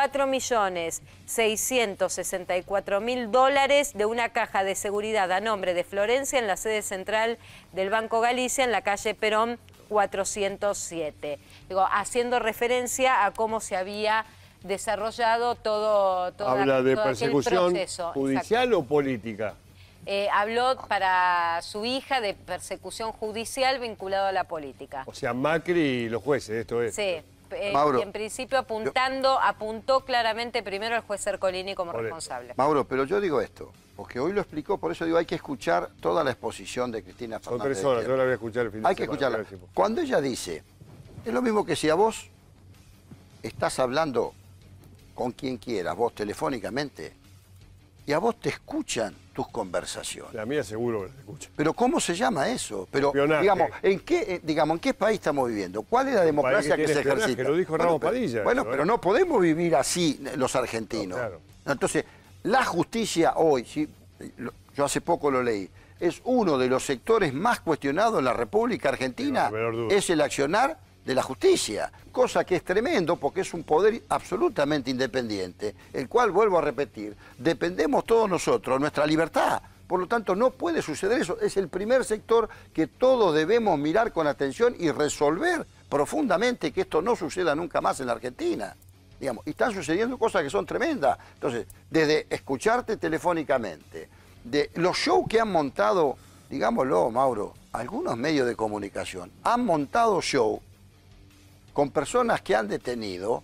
4.664.000 dólares de una caja de seguridad a nombre de Florencia en la sede central del Banco Galicia, en la calle Perón 407. Digo, haciendo referencia a cómo se había desarrollado todo ¿Habla de aquel persecución proceso. judicial o política? habló para su hija de persecución judicial vinculado a la política. O sea, Macri y los jueces, esto es. Sí. Mauro, y en principio apuntó claramente primero al juez Ercolini como responsable. Mauro, pero yo digo esto, porque hoy lo explicó, por eso digo, hay que escuchar toda la exposición de Cristina Son Fernández. 3 horas, yo la voy a escuchar el fin de Hay que semana, escucharla. Cuando ella dice, es lo mismo que si a vos estás hablando con quien quieras, vos telefónicamente, y a vos te escuchan tus conversaciones. La mía seguro que la escucha. Pero ¿cómo se llama eso? Pero, Espionaje. digamos, ¿en qué país estamos viviendo? ¿Cuál es la democracia que se ejercita? Lo dijo Ramos Padilla. Bueno, eso, pero no podemos vivir así los argentinos. No, claro. Entonces, la justicia hoy, yo hace poco lo leí, es uno de los sectores más cuestionados en la República Argentina, es el accionar de la justicia, cosa que es tremendo porque es un poder absolutamente independiente, el cual, vuelvo a repetir, dependemos todos nosotros, nuestra libertad. Por lo tanto, no puede suceder eso. Es el primer sector que todos debemos mirar con atención y resolver profundamente que esto no suceda nunca más en la Argentina. Digamos, y están sucediendo cosas que son tremendas. Entonces, desde escucharte telefónicamente, de los shows que han montado, digámoslo, Mauro, algunos medios de comunicación han montado show con personas que han detenido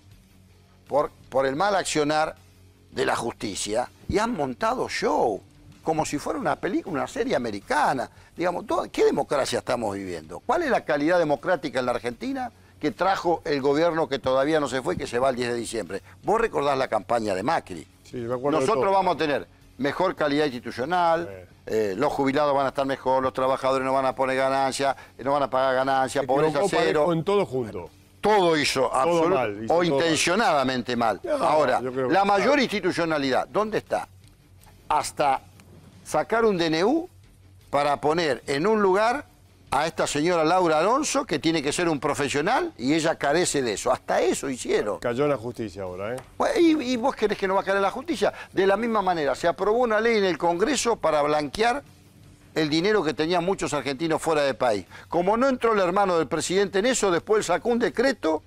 por el mal accionar de la justicia y han montado show como si fuera una película, una serie americana. Digamos, ¿qué democracia estamos viviendo? ¿Cuál es la calidad democrática en la Argentina que trajo el gobierno que todavía no se fue y que se va el 10 de diciembre? Vos recordás la campaña de Macri. Sí, me acuerdo. Nosotros vamos a tener mejor calidad institucional, los jubilados van a estar mejor, los trabajadores no van a poner ganancias, no van a pagar ganancias, pobreza cero. Con todo junto. Todo hizo absolutamente o intencionadamente mal. No, ahora, la mayor claro. institucionalidad, ¿dónde está? Hasta sacar un DNU para poner en un lugar a esta señora Laura Alonso, que tiene que ser un profesional, y ella carece de eso. Hasta eso hicieron. Cayó la justicia ahora, ¿eh? ¿Y vos querés que no va a caer la justicia? De la misma manera, se aprobó una ley en el Congreso para blanquear el dinero que tenían muchos argentinos fuera de país. Como no entró el hermano del presidente en eso, después sacó un decreto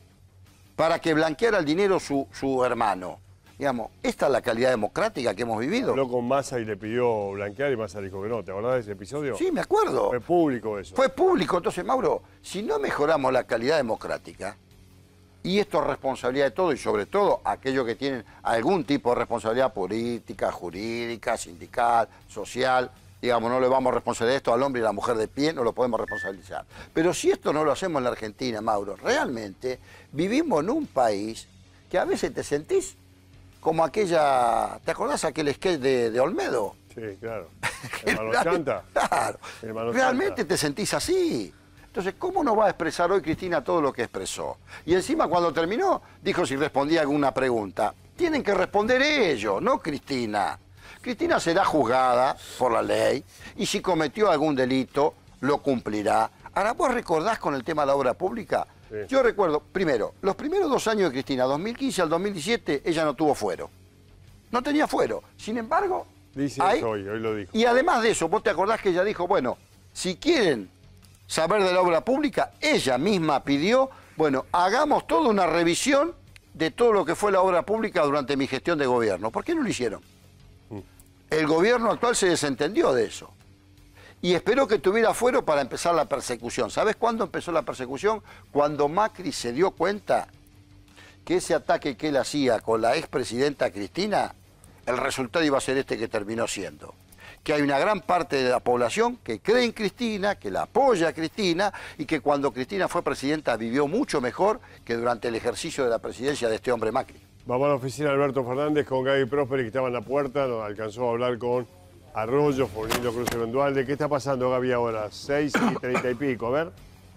para que blanqueara el dinero su hermano. Digamos, esta es la calidad democrática que hemos vivido. Habló con Massa y le pidió blanquear y Massa dijo que no. ¿Te acordás de ese episodio? Sí, me acuerdo. Fue público eso. Fue público. Entonces, Mauro, si no mejoramos la calidad democrática, y esto es responsabilidad de todos, y sobre todo aquellos que tienen algún tipo de responsabilidad política, jurídica, sindical, social, digamos, no le vamos a responsabilizar esto al hombre y a la mujer de pie, no lo podemos responsabilizar. Pero si esto no lo hacemos en la Argentina, Mauro, realmente vivimos en un país que a veces te sentís como aquella... ¿Te acordás aquel sketch de Olmedo? Sí, claro. Hermano Chanta. Claro. Realmente Chanta. te sentís así. Entonces, ¿cómo no va a expresar hoy Cristina todo lo que expresó? Y encima, cuando terminó, dijo si respondía alguna pregunta. Tienen que responder ellos, no Cristina. Cristina será juzgada por la ley y si cometió algún delito, lo cumplirá. Ahora, ¿vos recordás con el tema de la obra pública? Sí. Yo recuerdo, primero, los primeros 2 años de Cristina, 2015 al 2017, ella no tuvo fuero. No tenía fuero. Sin embargo... Dice eso hoy lo dijo. Y además de eso, vos te acordás que ella dijo, bueno, si quieren saber de la obra pública, ella misma pidió, bueno, hagamos toda una revisión de todo lo que fue la obra pública durante mi gestión de gobierno. ¿Por qué no lo hicieron? El gobierno actual se desentendió de eso. Y esperó que tuviera fuero para empezar la persecución. ¿Sabes cuándo empezó la persecución? Cuando Macri se dio cuenta que ese ataque que él hacía con la expresidenta Cristina, el resultado iba a ser este que terminó siendo. Que hay una gran parte de la población que cree en Cristina, que la apoya a Cristina y que cuando Cristina fue presidenta vivió mucho mejor que durante el ejercicio de la presidencia de este hombre Macri. Vamos a la oficina de Alberto Fernández con Gaby Prosperi, que estaba en la puerta, nos alcanzó a hablar con Arroyo, Fornillo Cruz y Vendualde. ¿Qué está pasando, Gaby, ahora? 6:30 y pico, a ver.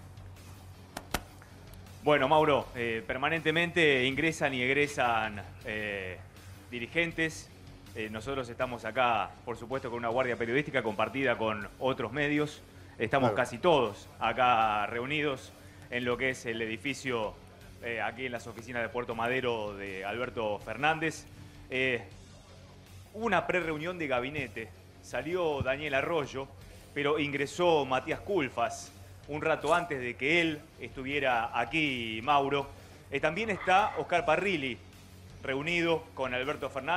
Bueno, Mauro, permanentemente ingresan y egresan dirigentes. Nosotros estamos acá, por supuesto, con una guardia periodística compartida con otros medios. Estamos casi todos acá reunidos en lo que es el edificio, aquí en las oficinas de Puerto Madero de Alberto Fernández. Hubo una pre-reunión de gabinete. Salió Daniel Arroyo, pero ingresó Matías Culfas un rato antes de que él estuviera aquí, Mauro. También está Oscar Parrilli, reunido con Alberto Fernández.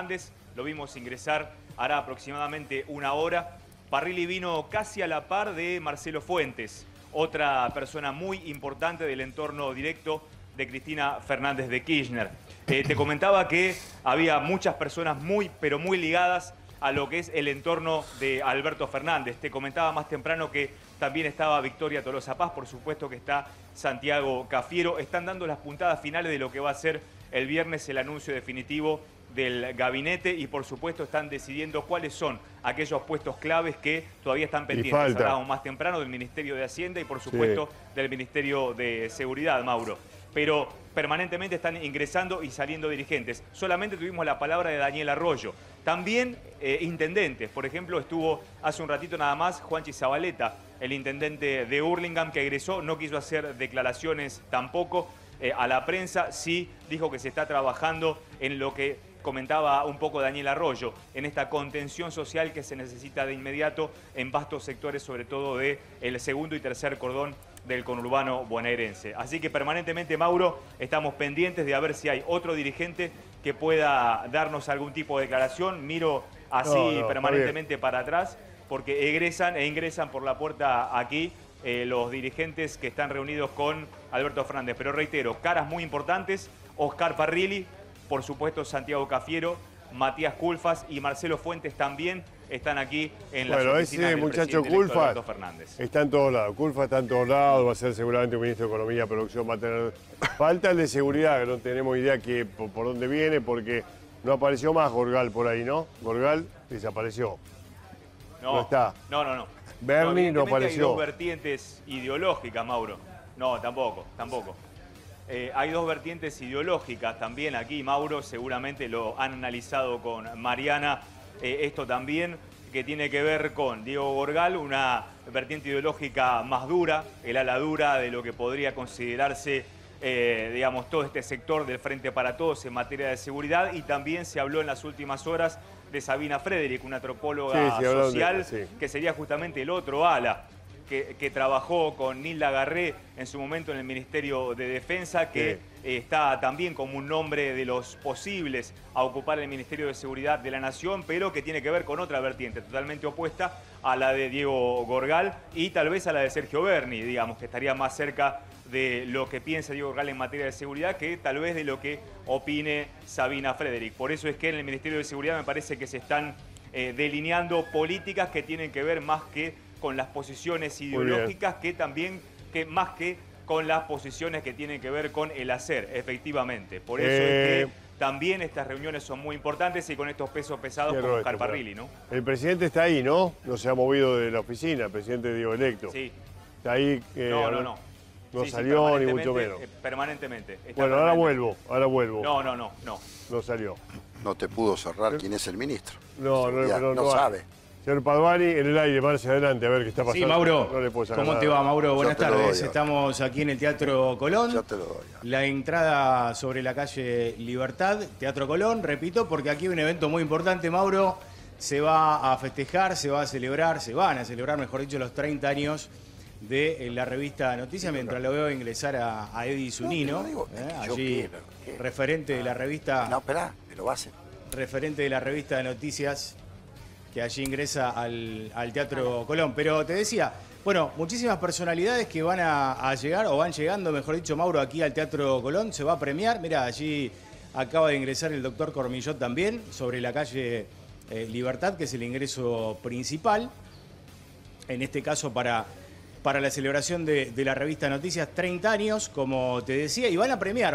lo vimos ingresar hará aproximadamente una hora. Parrilli vino casi a la par de Marcelo Fuentes, otra persona muy importante del entorno directo de Cristina Fernández de Kirchner. Te comentaba que había muchas personas pero muy ligadas a lo que es el entorno de Alberto Fernández. Te comentaba más temprano que también estaba Victoria Tolosa Paz, por supuesto que está Santiago Cafiero. Están dando las puntadas finales de lo que va a ser el viernes el anuncio definitivo del gabinete y por supuesto están decidiendo cuáles son aquellos puestos claves que todavía están pendientes. Hablábamos más temprano del Ministerio de Hacienda y por supuesto del Ministerio de Seguridad, Mauro. Pero permanentemente están ingresando y saliendo dirigentes. Solamente tuvimos la palabra de Daniel Arroyo. También intendentes. Por ejemplo, estuvo hace un ratito nada más Juanchi Zabaleta, el intendente de Hurlingham, que egresó, no quiso hacer declaraciones tampoco a la prensa. Sí dijo que se está trabajando en lo que comentaba un poco Daniel Arroyo, en esta contención social que se necesita de inmediato en vastos sectores, sobre todo del segundo y tercer cordón del conurbano bonaerense. Así que permanentemente, Mauro, estamos pendientes de a ver si hay otro dirigente que pueda darnos algún tipo de declaración. Miro así permanentemente para atrás, porque ingresan por la puerta aquí los dirigentes que están reunidos con Alberto Fernández. Pero reitero, caras muy importantes: Oscar Parrilli, por supuesto Santiago Cafiero, Matías Culfas y Marcelo Fuentes también están aquí en las oficinas del muchacho presidente Culfas Alberto Fernández. está en todos lados. Culfas está en todos lados, va a ser seguramente un ministro de Economía, Producción, va a tener... Falta el de Seguridad, que no tenemos idea por dónde viene, porque no apareció más Gorgal por ahí, ¿no? Gorgal desapareció. No está. No. Berni no apareció. Hay dos vertientes ideológicas, Mauro. No, tampoco. Hay dos vertientes ideológicas también aquí, Mauro, seguramente lo han analizado con Mariana. Esto también, que tiene que ver con Diego Gorgal, una vertiente ideológica más dura, el ala dura de lo que podría considerarse, digamos, todo este sector del Frente para Todos en materia de seguridad. Y también se habló en las últimas horas de Sabina Frederick, una antropóloga social, que sería justamente el otro ala, que trabajó con Nilda Garré en su momento en el Ministerio de Defensa, que está también como un nombre de los posibles a ocupar el Ministerio de Seguridad de la Nación, pero que tiene que ver con otra vertiente totalmente opuesta a la de Diego Gorgal y tal vez a la de Sergio Berni, digamos, que estaría más cerca de lo que piensa Diego Gorgal en materia de seguridad que tal vez de lo que opine Sabina Frederick. Por eso es que en el Ministerio de Seguridad me parece que se están delineando políticas que tienen que ver más que con las posiciones ideológicas, que más que con las posiciones que tienen que ver con el hacer, efectivamente. Por eso es que también estas reuniones son muy importantes y con estos pesos pesados como Oscar Parrilli, ¿no? El presidente está ahí, ¿no? No se ha movido de la oficina, el presidente Diego electo. Sí. Está ahí. No salió ni mucho menos. Permanentemente. Bueno, ahora vuelvo. No. No salió. No te pudo cerrar quién es el ministro. No sabe. Señor Padovani, en el aire, marche adelante, a ver qué está pasando. Sí, Mauro, no le puedo sacar ¿cómo nada. te va, Mauro? Buenas tardes. Doy, Estamos aquí en el Teatro Colón. Ya te lo doy. La entrada sobre la calle Libertad, Teatro Colón, repito, porque aquí hay un evento muy importante, Mauro. Se va a festejar, se van a celebrar, mejor dicho, los 30 años de la revista Noticias, mientras lo veo ingresar a Eddie Zunino, allí referente de la revista... No, esperá, me lo va a hacer. Referente de la revista de Noticias, que allí ingresa al Teatro Colón. Pero te decía, bueno, muchísimas personalidades que van a llegar, o van llegando, mejor dicho, Mauro, aquí al Teatro Colón. Se va a premiar. Mira, allí acaba de ingresar el doctor Cormillot también, sobre la calle Libertad, que es el ingreso principal. En este caso para la celebración de la revista Noticias, 30 años, como te decía. Y van a premiar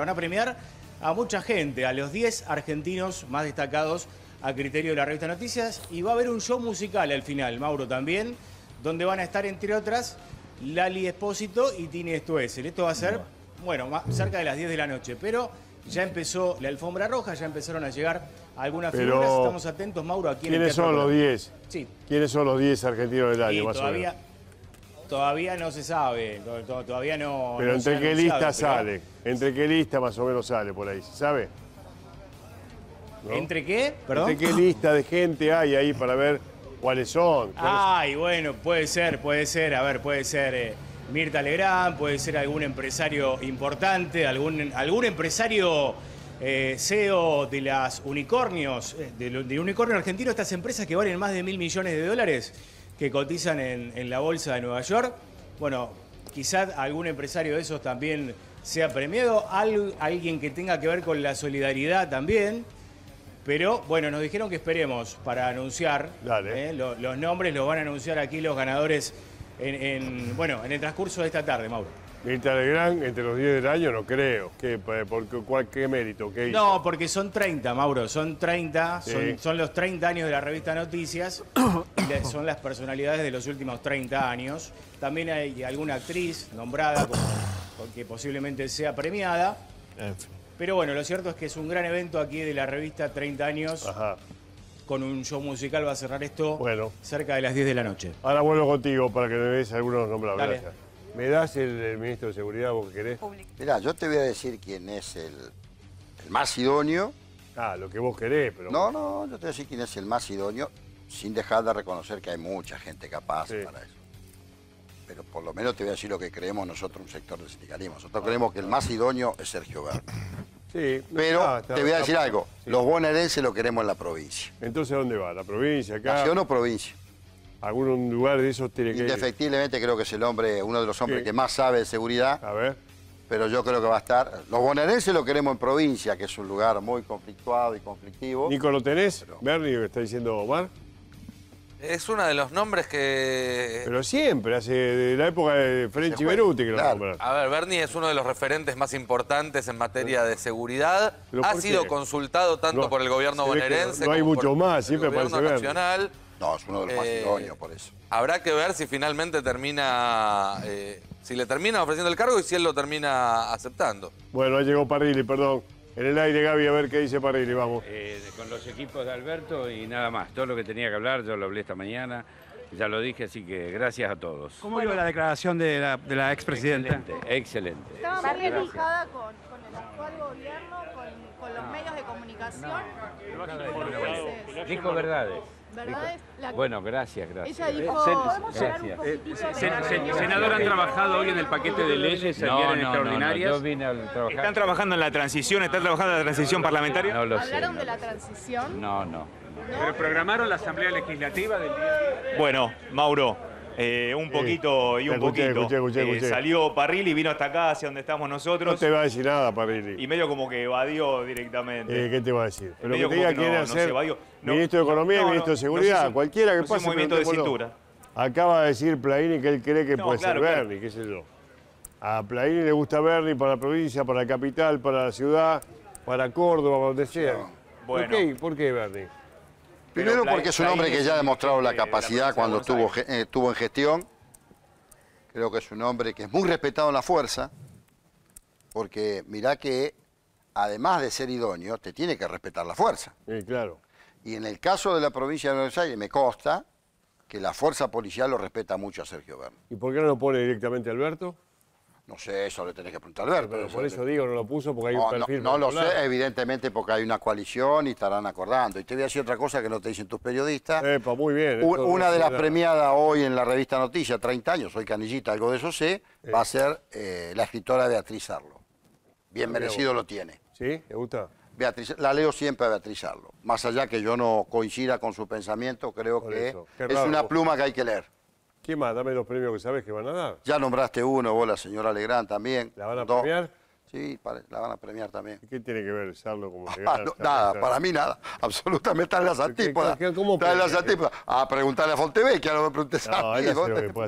a mucha gente, a los 10 argentinos más destacados a criterio de la revista Noticias, y va a haber un show musical al final, Mauro, también, donde van a estar, entre otras, Lali Espósito y Tini Stoessel. Esto va a ser, bueno, cerca de las 10 de la noche, pero ya empezó la alfombra roja, ya empezaron a llegar algunas figuras. Estamos atentos, Mauro, aquí en el ¿Quiénes son los 10? Sí. ¿Quiénes son los 10 argentinos del año, más o menos? Todavía no se sabe, todavía no... Pero no ¿entre qué anunciado, lista sale? ¿Entre qué lista más o menos sale por ahí? ¿Se sabe? ¿No? ¿Entre qué? ¿Perdón? ¿Entre qué lista de gente hay ahí para ver cuáles son? Ay, bueno, puede ser. A ver, puede ser Mirta Legrand, puede ser algún empresario importante, algún empresario CEO de las unicornios, del unicornio argentino, estas empresas que valen más de $1.000 millones que cotizan en la bolsa de Nueva York. Bueno, quizás algún empresario de esos también sea premiado, alguien que tenga que ver con la solidaridad también. Pero bueno, nos dijeron que esperemos para anunciar. Los nombres los van a anunciar aquí los ganadores en el transcurso de esta tarde, Mauro. Mirta Legrand, entre los 10 del año, no creo. ¿Qué mérito? ¿Qué hizo? No, porque son 30, Mauro. Son 30. Sí. Son los 30 años de la revista Noticias. Son las personalidades de los últimos 30 años. También hay alguna actriz nombrada que posiblemente sea premiada. Pero bueno, lo cierto es que es un gran evento aquí de la revista 30 años. Ajá. Con un show musical va a cerrar esto cerca de las 10 de la noche. Ahora vuelvo contigo para que me des algunos nombres. Dale. Gracias. ¿Me das el ministro de Seguridad, vos que querés? Mirá, yo te voy a decir quién es el más idóneo. Ah, lo que vos querés, pero... No, yo te voy a decir quién es el más idóneo, sin dejar de reconocer que hay mucha gente capaz para eso. Pero por lo menos te voy a decir lo que creemos nosotros, un sector del sindicalismo. Nosotros creemos que el más idóneo es Sergio Berni. Sí. Pero te voy a decir algo, los bonaerenses lo queremos en la provincia. Entonces, ¿dónde va? ¿La provincia, acá? ¿Nación o provincia? ¿Algún lugar de esos tiene que ir? Indefectiblemente creo que es el hombre, uno de los hombres que más sabe de seguridad. A ver. Pero yo creo que va a estar... Los bonaerenses lo queremos en provincia, que es un lugar muy conflictuado y conflictivo. ¿Nico lo tenés? Berni, que está diciendo Omar. Es uno de los nombres que... Pero siempre, hace de la época de French y Beruti que lo nombran. A ver, Berni es uno de los referentes más importantes en materia de seguridad. Ha sido consultado tanto por el gobierno bonaerense no hay como mucho por más, siempre el gobierno aparece nacional. No, es uno de los más idóneos por eso. Habrá que ver si finalmente termina... si le termina ofreciendo el cargo y si él lo termina aceptando. Bueno, ahí llegó Parrilli, perdón. En el aire, Gaby, a ver qué dice Parrilli, vamos. Con los equipos de Alberto y nada más. Todo lo que tenía que hablar, yo lo hablé esta mañana, ya lo dije, así que gracias a todos. ¿Cómo iba la declaración de la expresidenta? Excelente. Estaba muy enojada con el actual gobierno, con los medios de comunicación. Dijo verdades. ¿Verdades? Bueno, gracias. Ella dijo, ¿podemos llegar un poquitito? Senador, ¿han trabajado hoy en el paquete de leyes extraordinarias? No, yo vine a trabajar. ¿Están trabajando en la transición? ¿Están trabajando en la transición parlamentaria? No lo sé. ¿Hablaron de la transición? No. ¿Pero programaron la Asamblea Legislativa del día? Bueno, Mauro, un poquito y un poquito. Escuché. Salió Parrilli, vino hasta acá, hacia donde estamos nosotros. No te va a decir nada, Parrilli. Y medio como que evadió directamente. ¿Qué te va a decir? Pero medio que te diga como que quién no hacer se evadió. ministro de Economía y ministro de Seguridad. Cualquiera que pase. Un movimiento de cintura. Acaba de decir Plaini que él cree que puede ser Berni, qué sé yo. A Plaini le gusta Berni para la provincia, para la capital, para la ciudad, para Córdoba, donde sea. Bueno. ¿Por qué Berni? Primero porque es un hombre que ya ha demostrado la capacidad cuando estuvo en gestión. Creo que es un hombre que es muy respetado en la fuerza, porque mirá que además de ser idóneo, te tiene que respetar la fuerza. Sí, claro. Y en el caso de la provincia de Buenos Aires me consta que la fuerza policial lo respeta mucho a Sergio Berni. ¿Y por qué no lo pone directamente Alberto? No sé, eso le tenés que preguntar a Alberto. Pero por eso digo, no lo puso porque hay un perfil. No lo sé, evidentemente porque hay una coalición y estarán acordando. Y te voy a decir otra cosa que no te dicen tus periodistas. Epa, muy bien. Una de las premiadas hoy en la revista Noticias, 30 años, soy canillita, algo de eso sé, va a ser la escritora Beatriz Arlo. Bien merecido lo tiene. ¿Sí? ¿Te gusta? Beatriz, la leo siempre a Beatriz Arlo. Más allá que yo no coincida con su pensamiento, creo que es una pluma que hay que leer. ¿Quién más? Dame los premios que sabes que van a dar. Ya nombraste uno, vos, la señora Legrand también. ¿La van a premiar? Sí, la van a premiar también. ¿Y qué tiene que ver Sarlo como nada, para mí nada. Absolutamente está en las antípodas. Está en las antípodas. A preguntarle a Fontevecchia, no me preguntes a mí.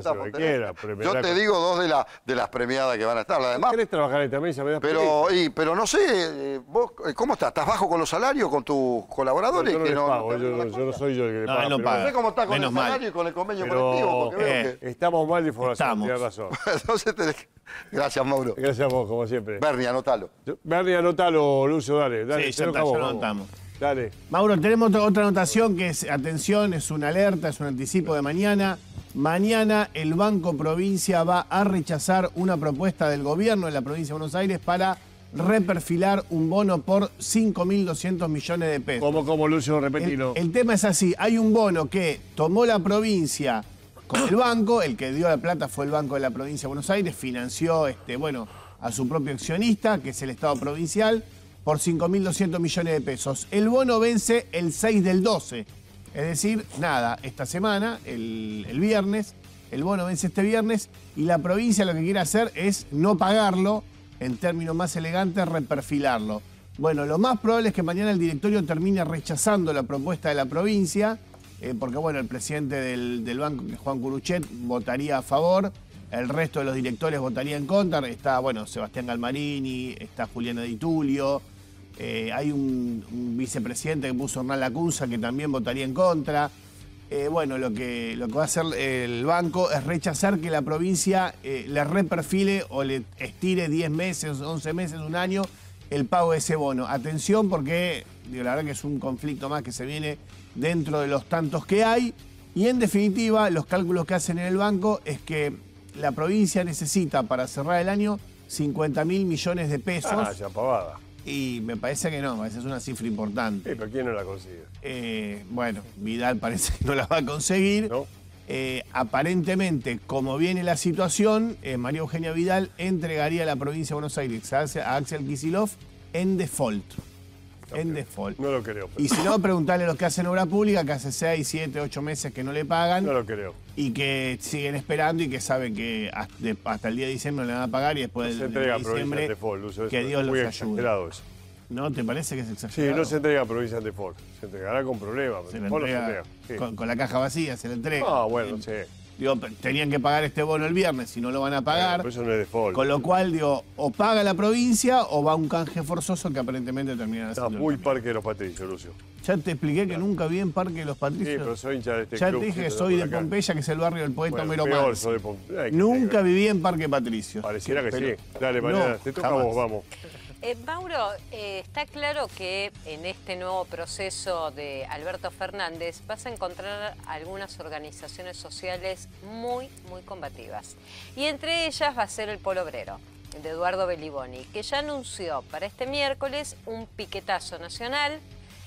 Yo te digo dos de las premiadas que van a estar. Además, ¿querés trabajar en esta mesa? Pero no sé, vos, ¿cómo estás? ¿Estás bajo con los salarios, con tus colaboradores? Yo no soy yo el que le paga. No sé cómo está con el salario y con el convenio colectivo. Porque veo que... Estamos mal de información, tienes razón. Gracias, Mauro. Gracias a vos, como siempre. Berni, anótalo. Berni, anótalo, Lucio, dale. Sí, ya lo anotamos. Dale. Mauro, tenemos otra anotación que es, atención, es una alerta, es un anticipo de mañana. Mañana el Banco Provincia va a rechazar una propuesta del gobierno de la provincia de Buenos Aires para reperfilar un bono por 5.200 millones de pesos. ¿Cómo, Lucio? Repetilo. El tema es así, hay un bono que tomó la provincia con el banco, el que dio la plata fue el Banco de la Provincia de Buenos Aires, financió a su propio accionista, que es el Estado provincial, por 5.200 millones de pesos. El bono vence el 6 del 12. Es decir, nada, esta semana, el viernes, el bono vence este viernes y la provincia lo que quiere hacer es no pagarlo, en términos más elegantes, reperfilarlo. Bueno, lo más probable es que mañana el directorio termine rechazando la propuesta de la provincia, porque bueno, el presidente del banco, que es Juan Curuchet, votaría a favor, el resto de los directores votaría en contra, está, bueno, Sebastián Galmarini, está Juliana Di Tulio, hay un vicepresidente que puso Hernán Lacunza que también votaría en contra. Bueno, lo que va a hacer el banco es rechazar que la provincia le reperfile o le estire 10 meses, 11 meses, un año el pago de ese bono. Atención porque digo, la verdad que es un conflicto más que se viene dentro de los tantos que hay y en definitiva los cálculos que hacen en el banco es que la provincia necesita para cerrar el año 50.000 millones de pesos. Ah, ya pavada. Y me parece que no, me parece es una cifra importante. Sí, pero ¿quién no la consigue? Bueno, Vidal parece que no la va a conseguir. ¿No? Aparentemente, como viene la situación, María Eugenia Vidal entregaría a la provincia de Buenos Aires a Axel Kicillof en default. En default. No lo creo. Pero... Y si no, preguntarle a los que hacen obra pública, que hace 6, 7, 8 meses que no le pagan. No lo creo. Y que siguen esperando y que saben que hasta el día de diciembre no le van a pagar y después no se del entrega a diciembre provincias default, Lucio, que Dios muy los ayude. Exagerado eso. ¿No? ¿Te parece que es exagerado? Sí, no se entrega a provincias default. Se entregará con problemas. Se le Default entrega, no se entrega. Sí. con la caja vacía se le entrega. Ah, bueno, sí. Digo, tenían que pagar este bono el viernes, si no lo van a pagar. Pero eso no es default. Con lo cual, digo, o paga la provincia o va un canje forzoso que aparentemente termina Está haciendo. muy Parque de los Patricios, Lucio. Ya te expliqué que nunca vi en Parque de los Patricios. Sí, pero soy hincha de este ya club. te dije que sí, soy de acá. Pompeya, que es el barrio del poeta Bueno, Homero peor, Manzi. soy de Pompeya. Ay, Nunca viví en Parque Patricios. Pareciera que Pero- sí. Dale, Mariana, No, te toca a jamás. vos, vamos. Mauro, está claro que en este nuevo proceso de Alberto Fernández vas a encontrar algunas organizaciones sociales muy, muy combativas. Y entre ellas va a ser el Polo Obrero, de Eduardo Belliboni, que ya anunció para este miércoles un piquetazo nacional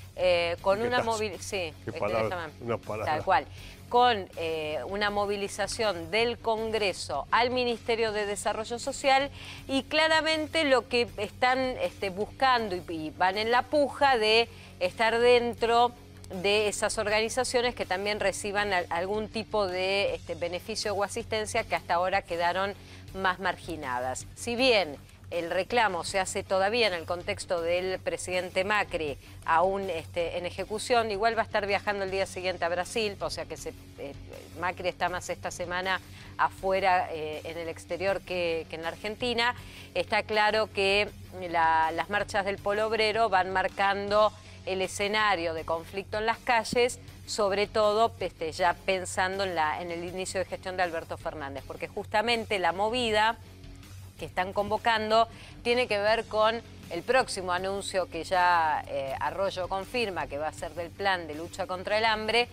con una movilización. Sí, Qué palabra, una palabra. tal cual. Con una movilización del Congreso al Ministerio de Desarrollo Social y claramente lo que están buscando y van en la puja de estar dentro de esas organizaciones que también reciban algún tipo de beneficio o asistencia que hasta ahora quedaron más marginadas. Si bien el reclamo se hace todavía en el contexto del presidente Macri, aún en ejecución, igual va a estar viajando el día siguiente a Brasil, o sea que Macri está más esta semana afuera en el exterior que en la Argentina. Está claro que las marchas del Polo Obrero van marcando el escenario de conflicto en las calles, sobre todo ya pensando en el inicio de gestión de Alberto Fernández, porque justamente la movida que están convocando tiene que ver con el próximo anuncio que ya Arroyo confirma, que va a ser del plan de lucha contra el hambre,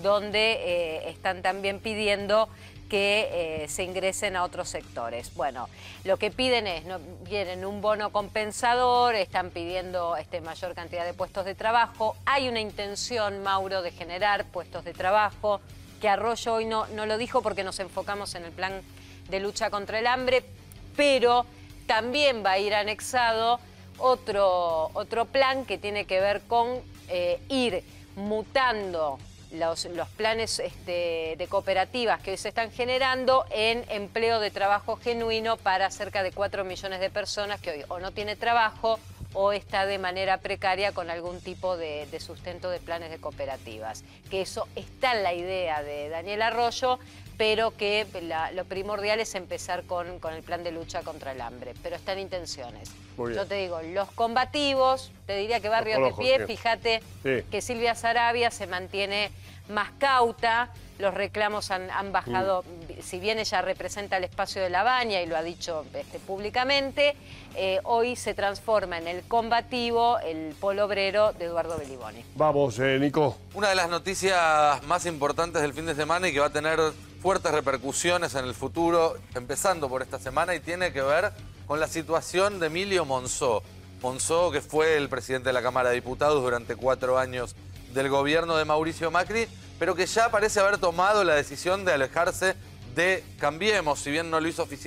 donde están también pidiendo que se ingresen a otros sectores. Bueno, lo que piden es, quieren un bono compensador, están pidiendo mayor cantidad de puestos de trabajo. Hay una intención, Mauro, de generar puestos de trabajo, que Arroyo hoy no lo dijo porque nos enfocamos en el plan de lucha contra el hambre, pero también va a ir anexado otro plan que tiene que ver con ir mutando los planes de cooperativas que hoy se están generando en empleo de trabajo genuino para cerca de 4 millones de personas que hoy o no tiene trabajo o está de manera precaria con algún tipo de sustento de planes de cooperativas. Que eso está en la idea de Daniel Arroyo, pero que lo primordial es empezar con el plan de lucha contra el hambre. Pero están intenciones. Yo te digo, los combativos, te diría que Barrios de Pie, fíjate que Silvia Saravia se mantiene más cauta, los reclamos han bajado, si bien ella representa el espacio de La Baña y lo ha dicho públicamente, hoy se transforma en el combativo el Polo Obrero de Eduardo Belliboni. Vamos, Nico. Una de las noticias más importantes del fin de semana y que va a tener fuertes repercusiones en el futuro, empezando por esta semana, y tiene que ver con la situación de Emilio Monzó. Monzó, que fue el presidente de la Cámara de Diputados durante 4 años del gobierno de Mauricio Macri, pero que ya parece haber tomado la decisión de alejarse de Cambiemos. Si bien no lo hizo oficial,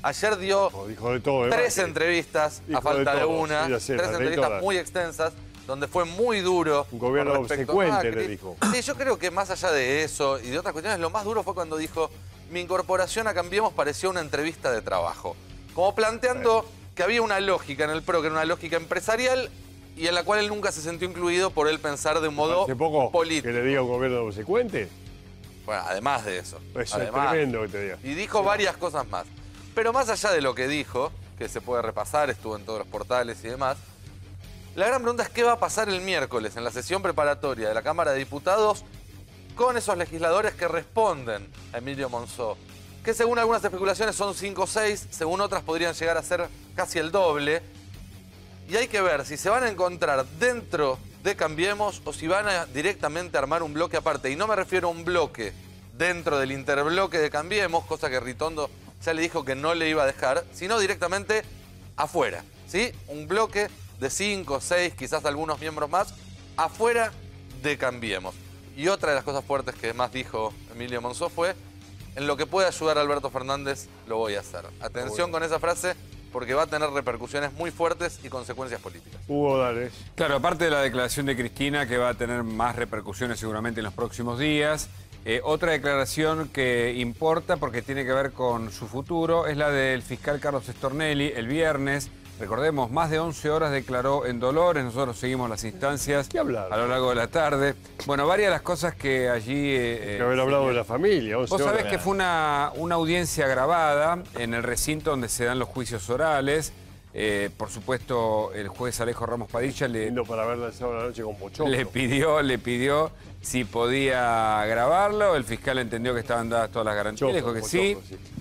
Ayer dio dijo de todo, 3 entrevistas, dijo a falta de todo, una, sí, ya sé, 3 las leí entrevistas todas. muy extensas, donde fue muy duro. Un gobierno con respecto a obsecuente, Macri. le dijo. Sí, yo creo que más allá de eso y de otras cuestiones, lo más duro fue cuando dijo: mi incorporación a Cambiemos parecía una entrevista de trabajo. Como planteando que había una lógica en el PRO, que era una lógica empresarial, y en la cual él nunca se sintió incluido por él pensar de un modo Hace poco político. que le diga un gobierno obsecuente. Bueno, además de eso. Eso es Además. tremendo que te diga. Y dijo varias cosas más. Pero más allá de lo que dijo, que se puede repasar, estuvo en todos los portales y demás, la gran pregunta es qué va a pasar el miércoles en la sesión preparatoria de la Cámara de Diputados con esos legisladores que responden a Emilio Monzó, que según algunas especulaciones son 5 o 6, según otras podrían llegar a ser casi el doble. Y hay que ver si se van a encontrar dentro de Cambiemos o si van a directamente armar un bloque aparte. Y no me refiero a un bloque dentro del interbloque de Cambiemos, cosa que Ritondo ya le dijo que no le iba a dejar, sino directamente afuera, ¿sí? Un bloque de 5, 6, quizás algunos miembros más, afuera de Cambiemos. Y otra de las cosas fuertes que más dijo Emilio Monzó fue: en lo que pueda ayudar a Alberto Fernández, lo voy a hacer. Atención con esa frase, porque va a tener repercusiones muy fuertes y consecuencias políticas. Hugo, dale. Claro, aparte de la declaración de Cristina, que va a tener más repercusiones seguramente en los próximos días, otra declaración que importa porque tiene que ver con su futuro es la del fiscal Carlos Stornelli. El viernes, recordemos, más de 11 horas declaró en Dolores. Nosotros seguimos las instancias a lo largo de la tarde. Bueno, varias de las cosas que allí... que haber hablado de la familia. Vos sabés que fue una audiencia grabada en el recinto donde se dan los juicios orales. Por supuesto, el juez Alejo Ramos Padilla para verla el sábado a la noche con Pochoclo. le pidió si podía grabarlo. El fiscal entendió que estaban dadas todas las garantías, dijo que sí.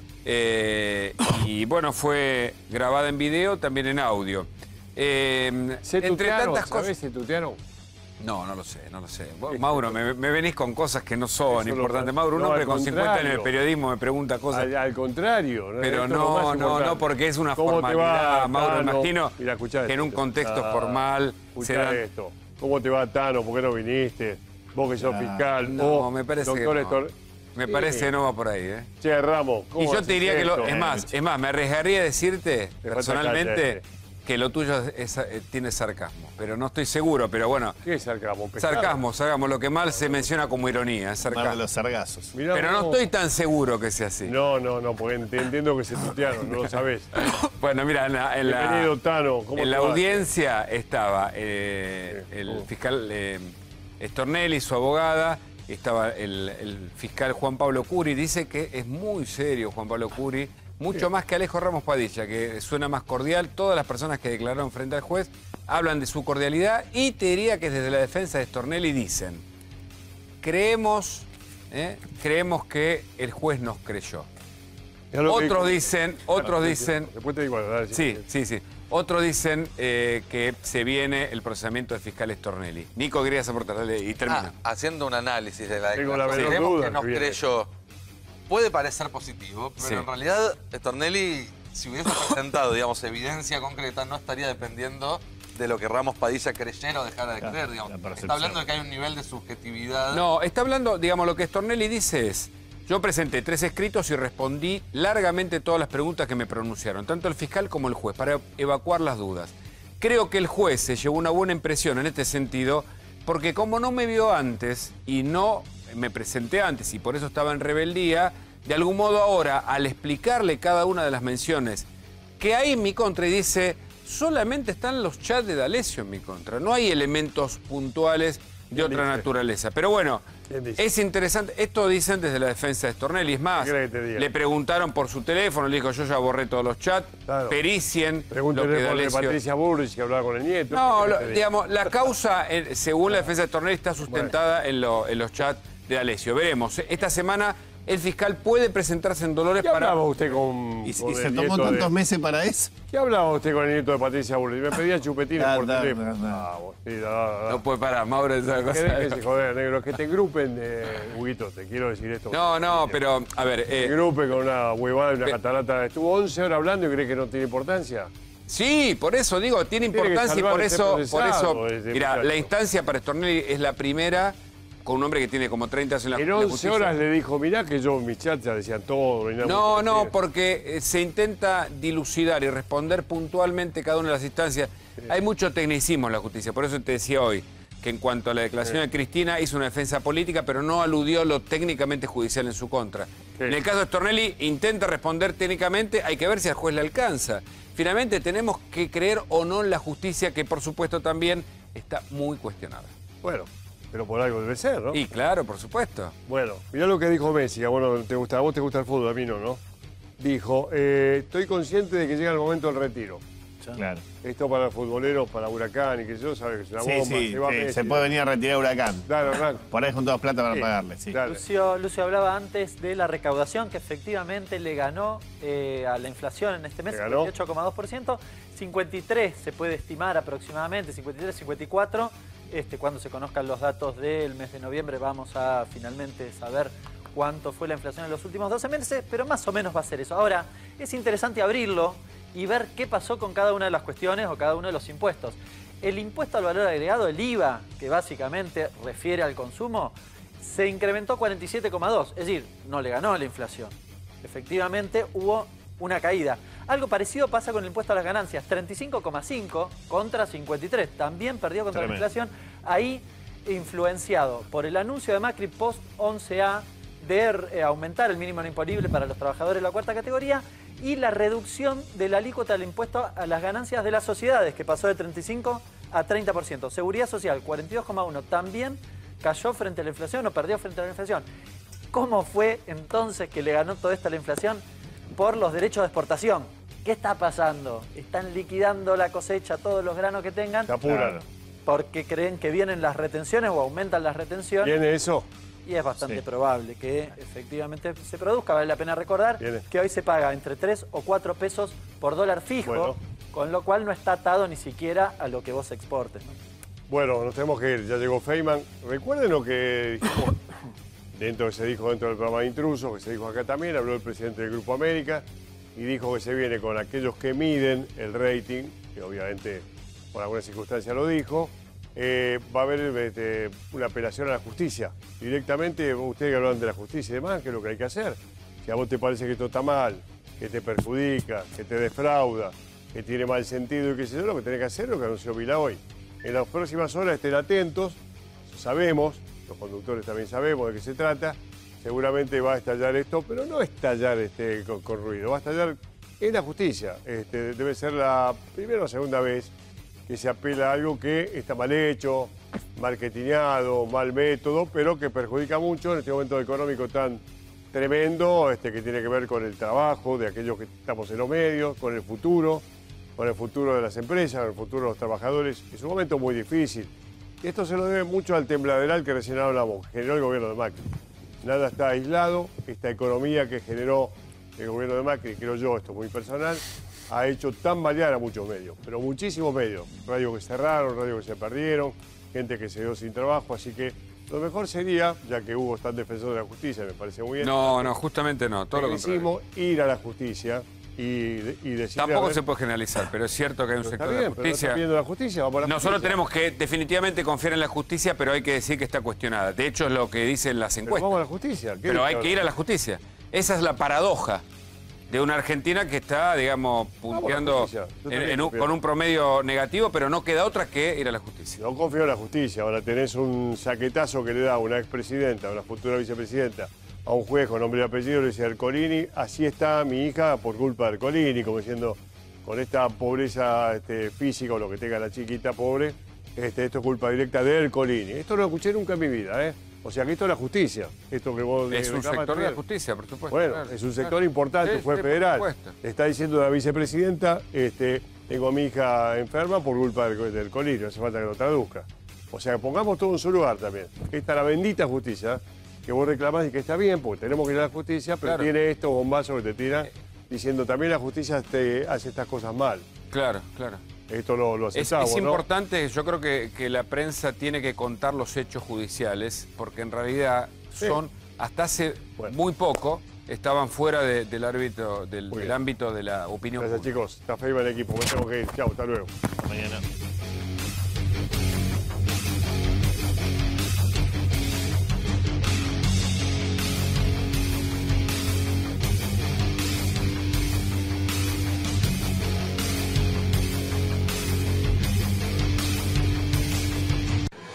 Y bueno, fue grabada en video, también en audio. Entre tantas cosas. ¿Se tutearon? No lo sé. Vos, Mauro, me venís con cosas que no son importantes. Mauro, un no, hombre al con 50 años en el contrario. periodismo me pregunta cosas. Al contrario. Pero esto es lo más importante. no, porque es una ¿Cómo te formalidad, va, Mauro. Tano? Imagino Mira, escuchá que en un esto. contexto formal se Escuchá dan... esto. ¿Cómo te va, Tano? ¿Por qué no viniste? Vos que sos fiscal. No, me parece que doctor no. Me parece que no va por ahí, ¿eh? Che, Ramos, Y ¿cómo yo te haces diría que esto? es más, me arriesgaría a decirte falta personalmente calle, que lo tuyo tiene sarcasmo, pero no estoy seguro, pero bueno. ¿Qué es sarcasmo? Pescado. Sarcasmo, lo que mal se menciona como ironía, es sarcasmo. Los sargazos. Mirá Pero no vos. estoy tan seguro que sea así. No, porque entiendo que se tutearon, no lo sabés. Bueno, mira, Bienvenido, Tano. ¿Cómo en te la va? audiencia estaba el fiscal Stornelli, su abogada, estaba el fiscal Juan Pablo Curi. Dice que es muy serio Juan Pablo Curi, mucho más que Alejo Ramos Padilla, que suena más cordial. Todas las personas que declararon frente al juez hablan de su cordialidad y te diría que desde la defensa de Stornelli dicen: creemos que el juez nos creyó. Otros dicen... Después te digo, dale, Sí. Otros dicen que se viene el procesamiento del fiscal Stornelli. Nico, querías aportar, dale, y termina. Haciendo un análisis de la Tengo la declaración, menor creemos duda que nos que viene. creyó. Puede parecer positivo, pero Sí. en realidad Stornelli, si hubiese presentado, digamos, evidencia concreta, no estaría dependiendo de lo que Ramos Padilla creyera o dejara de creer, digamos. Está hablando de que hay un nivel de subjetividad. No, está hablando, digamos, lo que Stornelli dice es: yo presenté 3 escritos y respondí largamente todas las preguntas que me pronunciaron, tanto el fiscal como el juez, para evacuar las dudas. Creo que el juez se llevó una buena impresión en este sentido, porque como no me vio antes y no me presenté antes y por eso estaba en rebeldía, de algún modo ahora, al explicarle cada una de las menciones que hay en mi contra, y dice, solamente están los chats de D'Alessio en mi contra, no hay elementos puntuales de otra naturaleza. Pero bueno, es interesante. Esto dicen desde la defensa de Stornelli. Es más, le preguntaron por su teléfono, le dijo: yo ya borré todos los chats, pericien Pregúntale lo que por D'Alessio... Patricia Bullrich, que hablaba con el nieto. No, digamos, la causa, según la defensa de Stornelli, está sustentada en los chats de D'Alessio. Veremos. Esta semana el fiscal puede presentarse en Dolores para... hablaba usted con ¿Y el se tomó nieto tantos meses para eso? ¿Qué hablaba usted con el nieto de Patricia Bullrich? Me pedía chupetines por teléfono. No puede parar, Mauro, esa cosa. ¿Querés que se joder, negro? Que te engrupen, Huguito, te quiero decir esto. No, pero, a ver... Te engrupe con una huevada y una catarata. Estuvo 11 horas hablando y cree que no tiene importancia. Sí, por eso digo, tiene importancia y por eso, procesado, mira, la instancia para Stornelli es la primera con un hombre que tiene como 30 años en la En la 11 justicia. horas le dijo, mirá que yo, mis chats ya decían todo. No, porque se intenta dilucidar y responder puntualmente cada una de las instancias. Sí. Hay mucho tecnicismo en la justicia, por eso te decía hoy que en cuanto a la declaración de Cristina hizo una defensa política, pero no aludió lo técnicamente judicial en su contra. Sí. En el caso de Stornelli intenta responder técnicamente, hay que ver si al juez le alcanza. Finalmente tenemos que creer o no en la justicia, que por supuesto también está muy cuestionada. Bueno, pero por algo debe ser, ¿no? Y claro, por supuesto. Bueno, mirá lo que dijo Messi, bueno, a vos te gusta el fútbol, a mí no. Dijo, estoy consciente de que llega el momento del retiro. Claro. Esto para los futboleros, para Huracán y que yo, sabe que es una bomba. Se puede venir a retirar Huracán. Claro. Por ahí juntados plata para pagarle. Sí. Lucio hablaba antes de la recaudación que efectivamente le ganó a la inflación en este mes, 58,2%. 53 se puede estimar aproximadamente, 53, 54. Cuando se conozcan los datos del mes de noviembre vamos a finalmente saber cuánto fue la inflación en los últimos 12 meses, pero más o menos va a ser eso. Ahora, es interesante abrirlo y ver qué pasó con cada una de las cuestiones o cada uno de los impuestos. El impuesto al valor agregado, el IVA, que básicamente refiere al consumo, se incrementó 47,2, es decir, no le ganó a la inflación. Efectivamente hubo una caída. Algo parecido pasa con el impuesto a las ganancias, 35,5 contra 53, también perdió contra la inflación, ahí influenciado por el anuncio de Macri post 11A de aumentar el mínimo imponible para los trabajadores de la cuarta categoría y la reducción de la alícuota del impuesto a las ganancias de las sociedades, que pasó de 35 a 30%. Seguridad Social, 42,1, también cayó frente a la inflación o perdió frente a la inflación. ¿Cómo fue entonces que le ganó toda esta la inflación? Por los derechos de exportación. ¿Qué está pasando? Están liquidando la cosecha, todos los granos que tengan. Se apuran. Porque creen que vienen las retenciones o aumentan las retenciones. ¿Viene eso? Y es bastante probable que efectivamente se produzca. Vale la pena recordar que hoy se paga entre 3 o 4 pesos por dólar fijo, con lo cual no está atado ni siquiera a lo que vos exportes, ¿no? Bueno, nos tenemos que ir. Ya llegó Feynman. Recuerden lo que dijimos que se dijo dentro del programa de Intrusos, que se dijo acá también. Habló el presidente del Grupo América y dijo que se viene con aquellos que miden el rating, que obviamente por alguna circunstancia lo dijo. Va a haber una apelación a la justicia. Directamente, ustedes que hablan de la justicia y demás, ¿qué es lo que hay que hacer? Si a vos te parece que esto está mal, que te perjudica, que te defrauda, que tiene mal sentido y qué sé yo, lo que tenés que hacer es lo que anunció Vila hoy. En las próximas horas estén atentos, sabemos, los conductores también sabemos de qué se trata, seguramente va a estallar esto, pero no estallar con ruido, va a estallar en la justicia. Debe ser la primera o segunda vez que se apela a algo que está mal hecho, marketingado, mal método, pero que perjudica mucho en este momento económico tan tremendo, que tiene que ver con el trabajo de aquellos que estamos en los medios, con el futuro de las empresas, con el futuro de los trabajadores. Es un momento muy difícil. Y esto se lo debe mucho al tembladeral que recién hablamos, que generó el gobierno de Macri. Nada está aislado, esta economía que generó el gobierno de Macri, creo yo, esto es muy personal, ha hecho tambalear a muchos medios, pero muchísimos medios. Radios que cerraron, radios que se perdieron, gente que se quedó sin trabajo, así que lo mejor sería, ya que Hugo es tan defensor de la justicia, me parece muy bien. No, justamente no, todo lo contrario. Ir a la justicia y decir... Tampoco se puede generalizar, pero es cierto que hay un sector de la justicia. Pero la justicia, vamos a la Nosotros justicia. tenemos que definitivamente confiar en la justicia, pero hay que decir que está cuestionada. De hecho, es lo que dicen las encuestas. Pero vamos a la justicia. Pero hay que ir a la justicia. Esa es la paradoja de una Argentina que está, digamos, punteando con un promedio negativo, pero no queda otra que ir a la justicia. No confío en la justicia. Ahora tenés un saquetazo que le da una expresidenta, una futura vicepresidenta, a un juez con nombre y apellido, le dice Ercolini, así está mi hija por culpa de Ercolini, como diciendo, con esta pobreza física o lo que tenga la chiquita pobre, esto es culpa directa de Ercolini. Esto no lo escuché nunca en mi vida, ¿eh? O sea que esto es la justicia. Esto que vos es un sector de la justicia, por supuesto. Bueno, claro, es un sector importante, fue federal. Está diciendo la vicepresidenta, tengo a mi hija enferma por culpa del colírio, no hace falta que lo traduzca. O sea, pongamos todo en su lugar también. Esta es la bendita justicia que vos reclamás y que está bien, porque tenemos que ir a la justicia, pero tiene estos bombazos que te tiran diciendo también la justicia te hace estas cosas mal. Claro, claro. Esto lo aceptamos, es importante, yo creo que la prensa tiene que contar los hechos judiciales, porque en realidad son, hasta hace muy poco, estaban fuera del ámbito de la opinión pública. Gracias, chicos. Está Feynman el equipo. Me tengo que ir. Chau, hasta luego. Mañana.